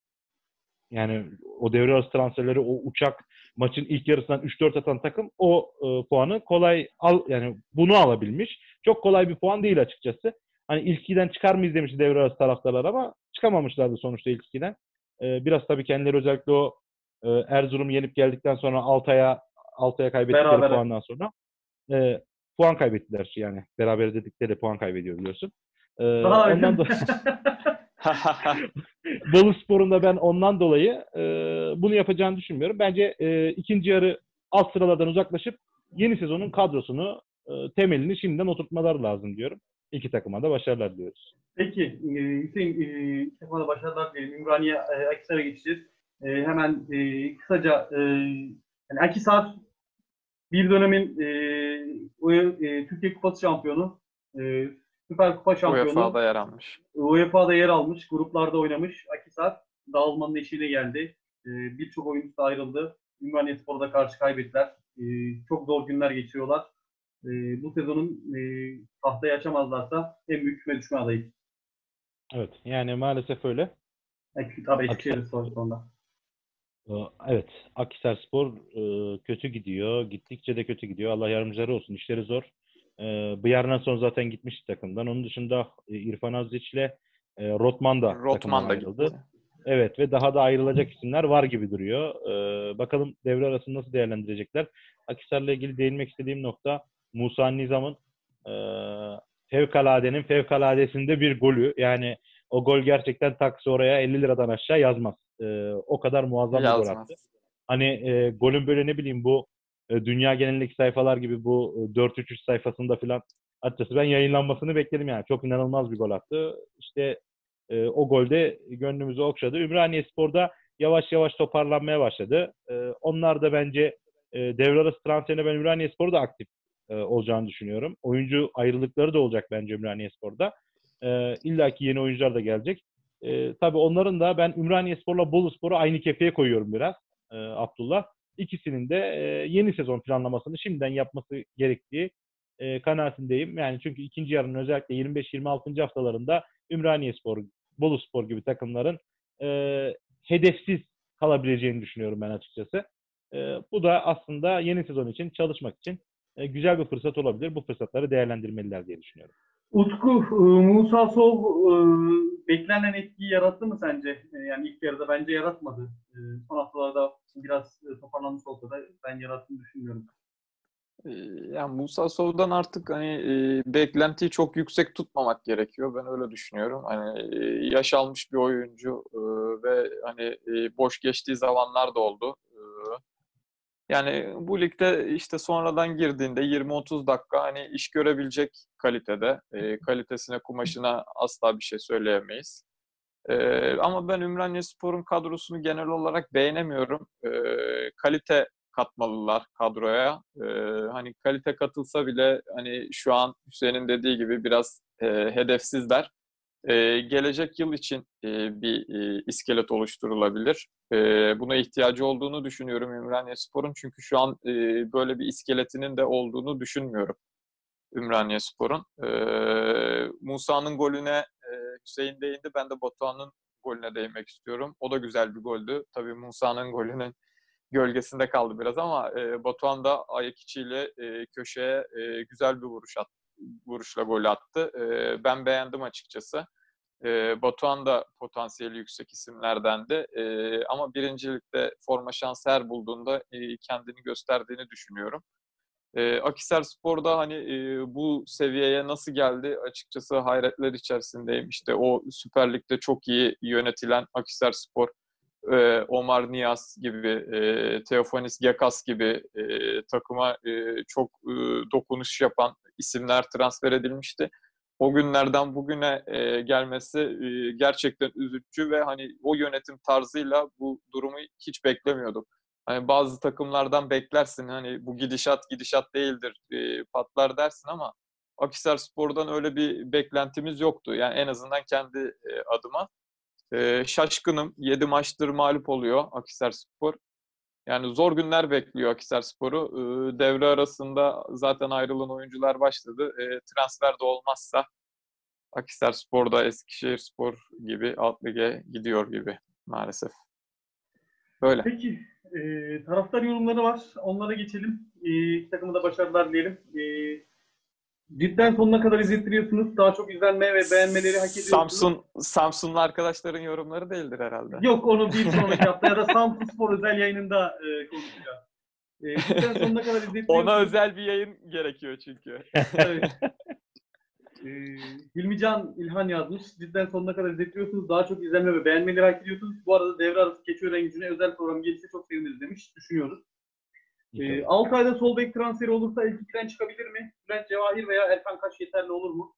yani o devre arası transferleri, o uçak maçın ilk yarısından üç dört atan takım o e, puanı kolay al, yani bunu alabilmiş. Çok kolay bir puan değil açıkçası. Hani ilk ikiden çıkar mıyız demişti devre arası taraftarlar ama çıkamamışlardı sonuçta ilk ikiden. E, biraz tabii kendileri özellikle o e, Erzurum'u yenip geldikten sonra Altay'a Altay'a kaybettikleri Beraber. puandan sonra e, puan kaybettiler yani. Beraber dedikleri puan kaybediyor biliyorsun. E, ondan dolayı Boluspor'un da ben ondan dolayı e, bunu yapacağını düşünmüyorum. Bence e, ikinci yarı alt sıralardan uzaklaşıp yeni sezonun kadrosunu, e, temelini şimdiden oturtmaları lazım diyorum. İki takıma da başarılar diliyoruz. Peki e, Hüseyin, e, iki takıma da başarılar dilerim. Ümraniye e, Akhisar'a geçeceğiz. E, hemen e, kısaca e, yani Akhisar bir dönemin e, o, e, Türkiye Kupası şampiyonu, e, Süper Kupa şampiyonu. U E F A'da yer almış. U E F A'da yer almış, gruplarda oynamış. Akhisar dağılmanın eşiğine geldi. E, Birçok oyuncusu da ayrıldı. Ümraniyespor'da karşı kaybettiler. E, çok zor günler geçiriyorlar. E, bu sezonun e, tahtayı açamazlarsa en büyük küme düşme adayı. Evet, yani maalesef öyle. Tabii Eskişehir'in sonunda. Ee, Evet, Akhisarspor e, kötü gidiyor. Gittikçe de kötü gidiyor. Allah yardımcıları olsun. İşleri zor. Ee, Bıyar'dan sonra zaten gitmişti takımdan. Onun dışında e, İrfan Aziz'le e, Rotman da takımdan Rotman da ayrıldı. gitti. Evet ve daha da ayrılacak isimler var gibi duruyor. Ee, bakalım devre arasını nasıl değerlendirecekler. Akhisar'la ilgili değinmek istediğim nokta Musa Nizam'ın e, fevkaladenin fevkaladesinde bir golü. Yani o gol gerçekten taksi oraya elli liradan aşağı yazmaz. Ee, o kadar muazzam bir gol attı. Yazmaz. Hani e, golün böyle ne bileyim bu e, dünya genelindeki sayfalar gibi bu e, dört üç üç sayfasında filan açıkçası ben yayınlanmasını bekledim yani. Çok inanılmaz bir gol attı. İşte e, o golde gönlümüzü okşadı. Ümraniyespor'da yavaş yavaş toparlanmaya başladı. E, onlar da bence e, devre arası transferine ben Ümraniyespor'da aktif e, olacağını düşünüyorum. Oyuncu ayrılıkları da olacak bence Ümraniyespor'da. E, İlla ki yeni oyuncular da gelecek. E, tabii onların da ben Ümraniyespor'la Boluspor'u aynı kefeye koyuyorum biraz e, Abdullah. İkisinin de e, yeni sezon planlamasını şimdiden yapması gerektiği e, kanaatindeyim. Yani çünkü ikinci yarının özellikle yirmi beş yirmi altıncı haftalarında Ümraniyespor, Boluspor gibi takımların e, hedefsiz kalabileceğini düşünüyorum ben açıkçası. E, bu da aslında yeni sezon için çalışmak için e, güzel bir fırsat olabilir. Bu fırsatları değerlendirmeliler diye düşünüyorum. Utku, e, Musa Sow e, beklenen etkiyi yarattı mı sence? E, Yani ilk yarıda bence yaratmadı. E, Son haftalarda biraz e, toparlanmış olsa da ben yarattığını düşünmüyorum. Ee, Yani Musa Sow'dan artık hani e, beklentiyi çok yüksek tutmamak gerekiyor. Ben öyle düşünüyorum. Hani e, yaş almış bir oyuncu e, ve hani e, boş geçtiği zamanlar da oldu. E, Yani bu ligde işte sonradan girdiğinde yirmi otuz dakika hani iş görebilecek kalitede. E, kalitesine, kumaşına asla bir şey söyleyemeyiz. Ee, ama ben Ümranyespor'un kadrosunu genel olarak beğenemiyorum. Ee, kalite katmalılar kadroya. Ee, hani kalite katılsa bile hani şu an Hüseyin'in dediği gibi biraz e, hedefsizler. Ee, gelecek yıl için e, bir e, iskelet oluşturulabilir. Ee, buna ihtiyacı olduğunu düşünüyorum Ümranyespor'un. Çünkü şu an e, böyle bir iskeletinin de olduğunu düşünmüyorum. Ümraniyespor'un. Ee, Musa'nın golüne e, Hüseyin değindi. Ben de Batuhan'ın golüne değinmek istiyorum. O da güzel bir goldü. Tabii Musa'nın golünün gölgesinde kaldı biraz ama e, Batuhan da ayak içiyle e, köşeye e, güzel bir vuruş at, vuruşla gol attı. E, ben beğendim açıkçası. E, Batuhan da potansiyeli yüksek isimlerdendi. E, ama birincilikte forma şansı her bulduğunda e, kendini gösterdiğini düşünüyorum. E, Akhisarspor'da hani e, bu seviyeye nasıl geldi açıkçası hayretler içerisindeyim. İşte o Süper Lig'de çok iyi yönetilen Akhisarspor, e, Omar Niyaz gibi, e, Teofanis Gekas gibi e, takıma e, çok e, dokunuş yapan isimler transfer edilmişti. O günlerden bugüne e, gelmesi e, gerçekten üzücü ve hani o yönetim tarzıyla bu durumu hiç beklemiyordum. Hani bazı takımlardan beklersin hani bu gidişat gidişat değildir, e, patlar dersin ama Akhisarspor'dan öyle bir beklentimiz yoktu. Yani en azından kendi e, adıma. E, şaşkınım. Yedi maçtır mağlup oluyor Akhisarspor. Yani zor günler bekliyor Akhisarspor'u. E, devre arasında zaten ayrılan oyuncular başladı. E, transfer de olmazsa Akhisarspor da Eskişehirspor gibi alt lige gidiyor gibi maalesef. Böyle. Peki, e, taraftar yorumları var. Onlara geçelim. E, iki takıma da başarılar dileyelim. E, cidden sonuna kadar izlettiriyorsunuz. Daha çok izlenme ve beğenmeleri hak ediyorsunuz. Samsun Samsunlu arkadaşların yorumları değildir herhalde. Yok, onu bir sonraki hafta ya da Samsunspor özel yayınında e, konuşacağız. E, cidden sonuna kadar izlettiriyorsunuz. Ona özel bir yayın gerekiyor çünkü. Evet. Ee, Hilmican İlhan yazmış. Cidden sonuna kadar izletiyorsunuz. Daha çok izlenme ve beğenmeleri hak ediyorsunuz. Bu arada devre arası Keçiören Gücü'ne özel program gelirse çok seviniriz demiş. Düşünüyoruz. Ee, altı ayda sol bek transferi olursa ilk ikiden çıkabilir mi? Bülent Cevahir veya Erkan Kaş yeterli olur mu?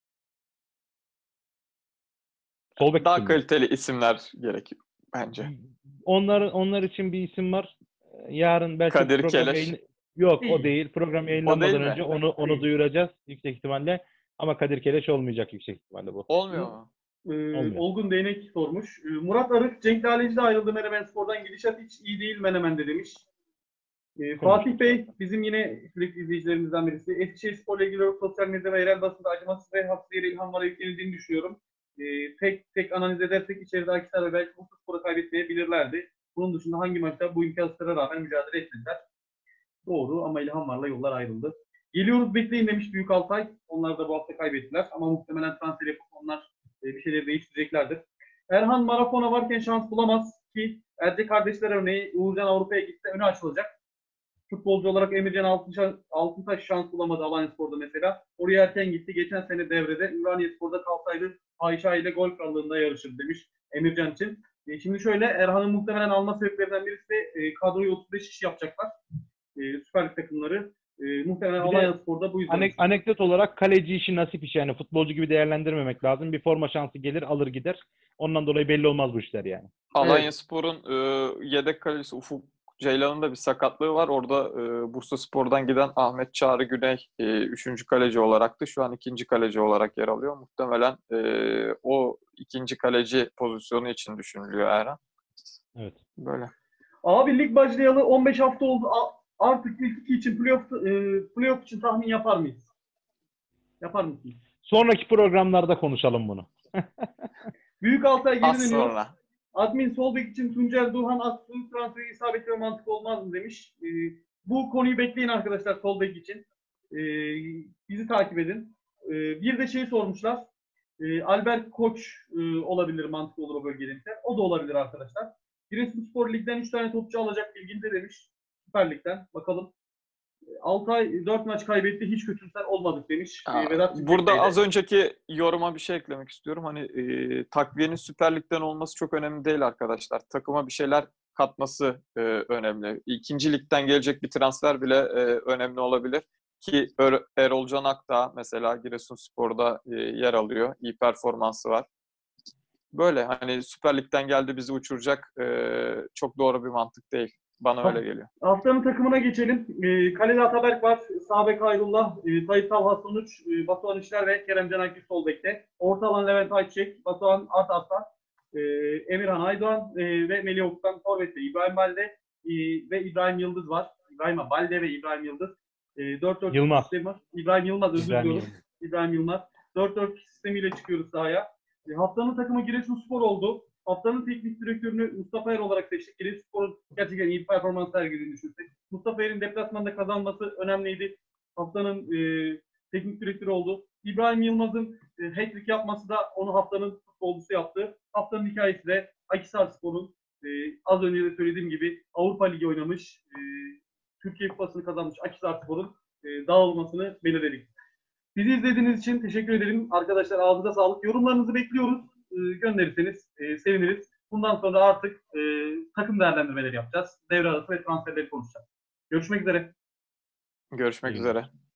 Sol bek Daha için mi? kaliteli isimler gerekiyor bence. Onlar onlar için bir isim var. Yarın belki Kadir program Keleş. yayın... Yok o Değil. değil. Program O değil yayınlanmadan mi? önce onu onu Değil. duyuracağız yüksek ihtimalle. Ama Kadir Keleş olmayacak yüksek ihtimalle bu. Olmuyor mu? Ee, Olmuyor. Olgun Değnek sormuş. Ee, Murat Arık, Cenk Laleci de ayrıldı Menemen Spor'dan. Gidişat hiç iyi değil Menemen'de demiş. Ee, Fatih Bey, bizim yine sürekli izleyicilerimizden birisi. Eskişehirspor'la ilgili sosyal medya ve yerel basında acımasız ve haksız yere ilhamlara yüklenildiğini düşünüyorum. Ee, tek tek analiz edersek içeride Akhisar ve belki Bursaspor'u kaybetmeyebilirlerdi. Bunun dışında hangi maçta bu imkansızlara rağmen mücadele etmediler? Doğru ama İlhan Var'la yollar ayrıldı. Geliyoruz bekleyin demiş Büyük Altay. Onlar da bu hafta kaybettiler ama muhtemelen transfer yapıp onlar e, bir şeyleri değiştireceklerdir. Erhan Marafona varken şans bulamaz ki Erce kardeşler örneği Uğurcan Avrupa'ya gitse önü açılacak. Futbolcu olarak Emircan Altıntaş, Altıntaş şans bulamadı Alanyaspor'da mesela. Oraya erken gitti. Geçen sene devrede Ümraniyespor'da kalsaydı Ayşe ile gol krallığında yarışır demiş Emircan için. E, şimdi şöyle Erhan'ın muhtemelen alma sebeplerinden birisi de e, kadroyu otuz beş kişi yapacaklar. E, Süper Lig takımları. E, muhtemelen Bir de Alanyaspor'da bu yüzden. Anek- anekdot olarak kaleci işi nasip işi, yani futbolcu gibi değerlendirmemek lazım. Bir forma şansı gelir alır gider. Ondan dolayı belli olmaz bu işler yani. Alanyaspor'un e, yedek kalecisi Ufuk Ceylan'ın da bir sakatlığı var. Orada e, Bursaspor'dan giden Ahmet Çağrı Güney e, üçüncü kaleci olaraktı. Şu an ikinci kaleci olarak yer alıyor. Muhtemelen e, o ikinci kaleci pozisyonu için düşünülüyor Erhan. Evet. Böyle. Abi lig başlayalı on beş hafta oldu. A- Artık ilk iki için playoff, e, playoff için tahmin yapar mıyız? Yapar mısınız? Sonraki programlarda konuşalım bunu. Büyük Altay geri Az dönüyor. sonra. Admin sol bek için Tuncel Duhan Aksu transferi isabetli ve mantıklı olmaz mı demiş. E, bu konuyu bekleyin arkadaşlar sol bek için. E, bizi takip edin. E, bir de şey sormuşlar. E, Albert Koç e, olabilir, mantıklı olur o bölgedense. O da olabilir arkadaşlar. Giresunspor Lig'den üç tane topçu alacak bilginde demiş. Süper Lig'den. Bakalım. Altay dört maç kaybetti. Hiç kötümser olmadık demiş. Aa, E, Vedat Çiftlik Burada Bey de. az önceki yoruma bir şey eklemek istiyorum. Hani e, takviyenin Süper Lig'den olması çok önemli değil arkadaşlar. Takıma bir şeyler katması e, önemli. İkinci ligden gelecek bir transfer bile e, önemli olabilir. Ki Er- Erol Can Akdağ mesela Giresunspor'da e, yer alıyor. İyi performansı var. Böyle hani Süper Lig'den geldi bizi uçuracak e, çok doğru bir mantık değil. Bana öyle geliyor. Haftanın takımına geçelim. E, Kalede Ataberk var. Sağ bek Hayrullah, e, Tayyip Talha Sonuç, e, Batuhan İşler ve Kerem Can Akgül sol bekte. Orta alan Levent Ayçiçek, Batuhan Art Aslan, e, Emirhan Aydoğan e, ve Melih Oktan forvette İbrahim Balde e, ve İbrahim Yıldız var. İbrahim Balde ve İbrahim Yıldız. E, dört dört Yılmaz. sistemi var. İbrahim Yılmaz, özür İbrahim diliyoruz. Yılmaz. İbrahim Yılmaz. dört dört sistemiyle çıkıyoruz sahaya. E, haftanın takımı Giresunspor oldu. Haftanın teknik direktörünü Mustafa Er olarak seçtik. Giresunspor'un gerçekten iyi performans sergilediğini düşünsek. Mustafa Er'in deplasmanda kazanması önemliydi. Haftanın e, teknik direktörü oldu. İbrahim Yılmaz'ın e, hat-trick yapması da onu haftanın futbolcusu yaptı. Haftanın hikayesi de Akhisarspor'un e, az önce de söylediğim gibi Avrupa Ligi oynamış, e, Türkiye Kupası'nı kazanmış Akhisarspor'un e, dağılmasını belirledik. Bizi izlediğiniz için teşekkür ederim. Arkadaşlar ağzınıza sağlık. Yorumlarınızı bekliyoruz. E, gönderirseniz e, seviniriz. Bundan sonra artık e, takım değerlendirmeleri yapacağız. Devre arası ve transferleri konuşacağız. Görüşmek üzere. Görüşmek İyi. üzere.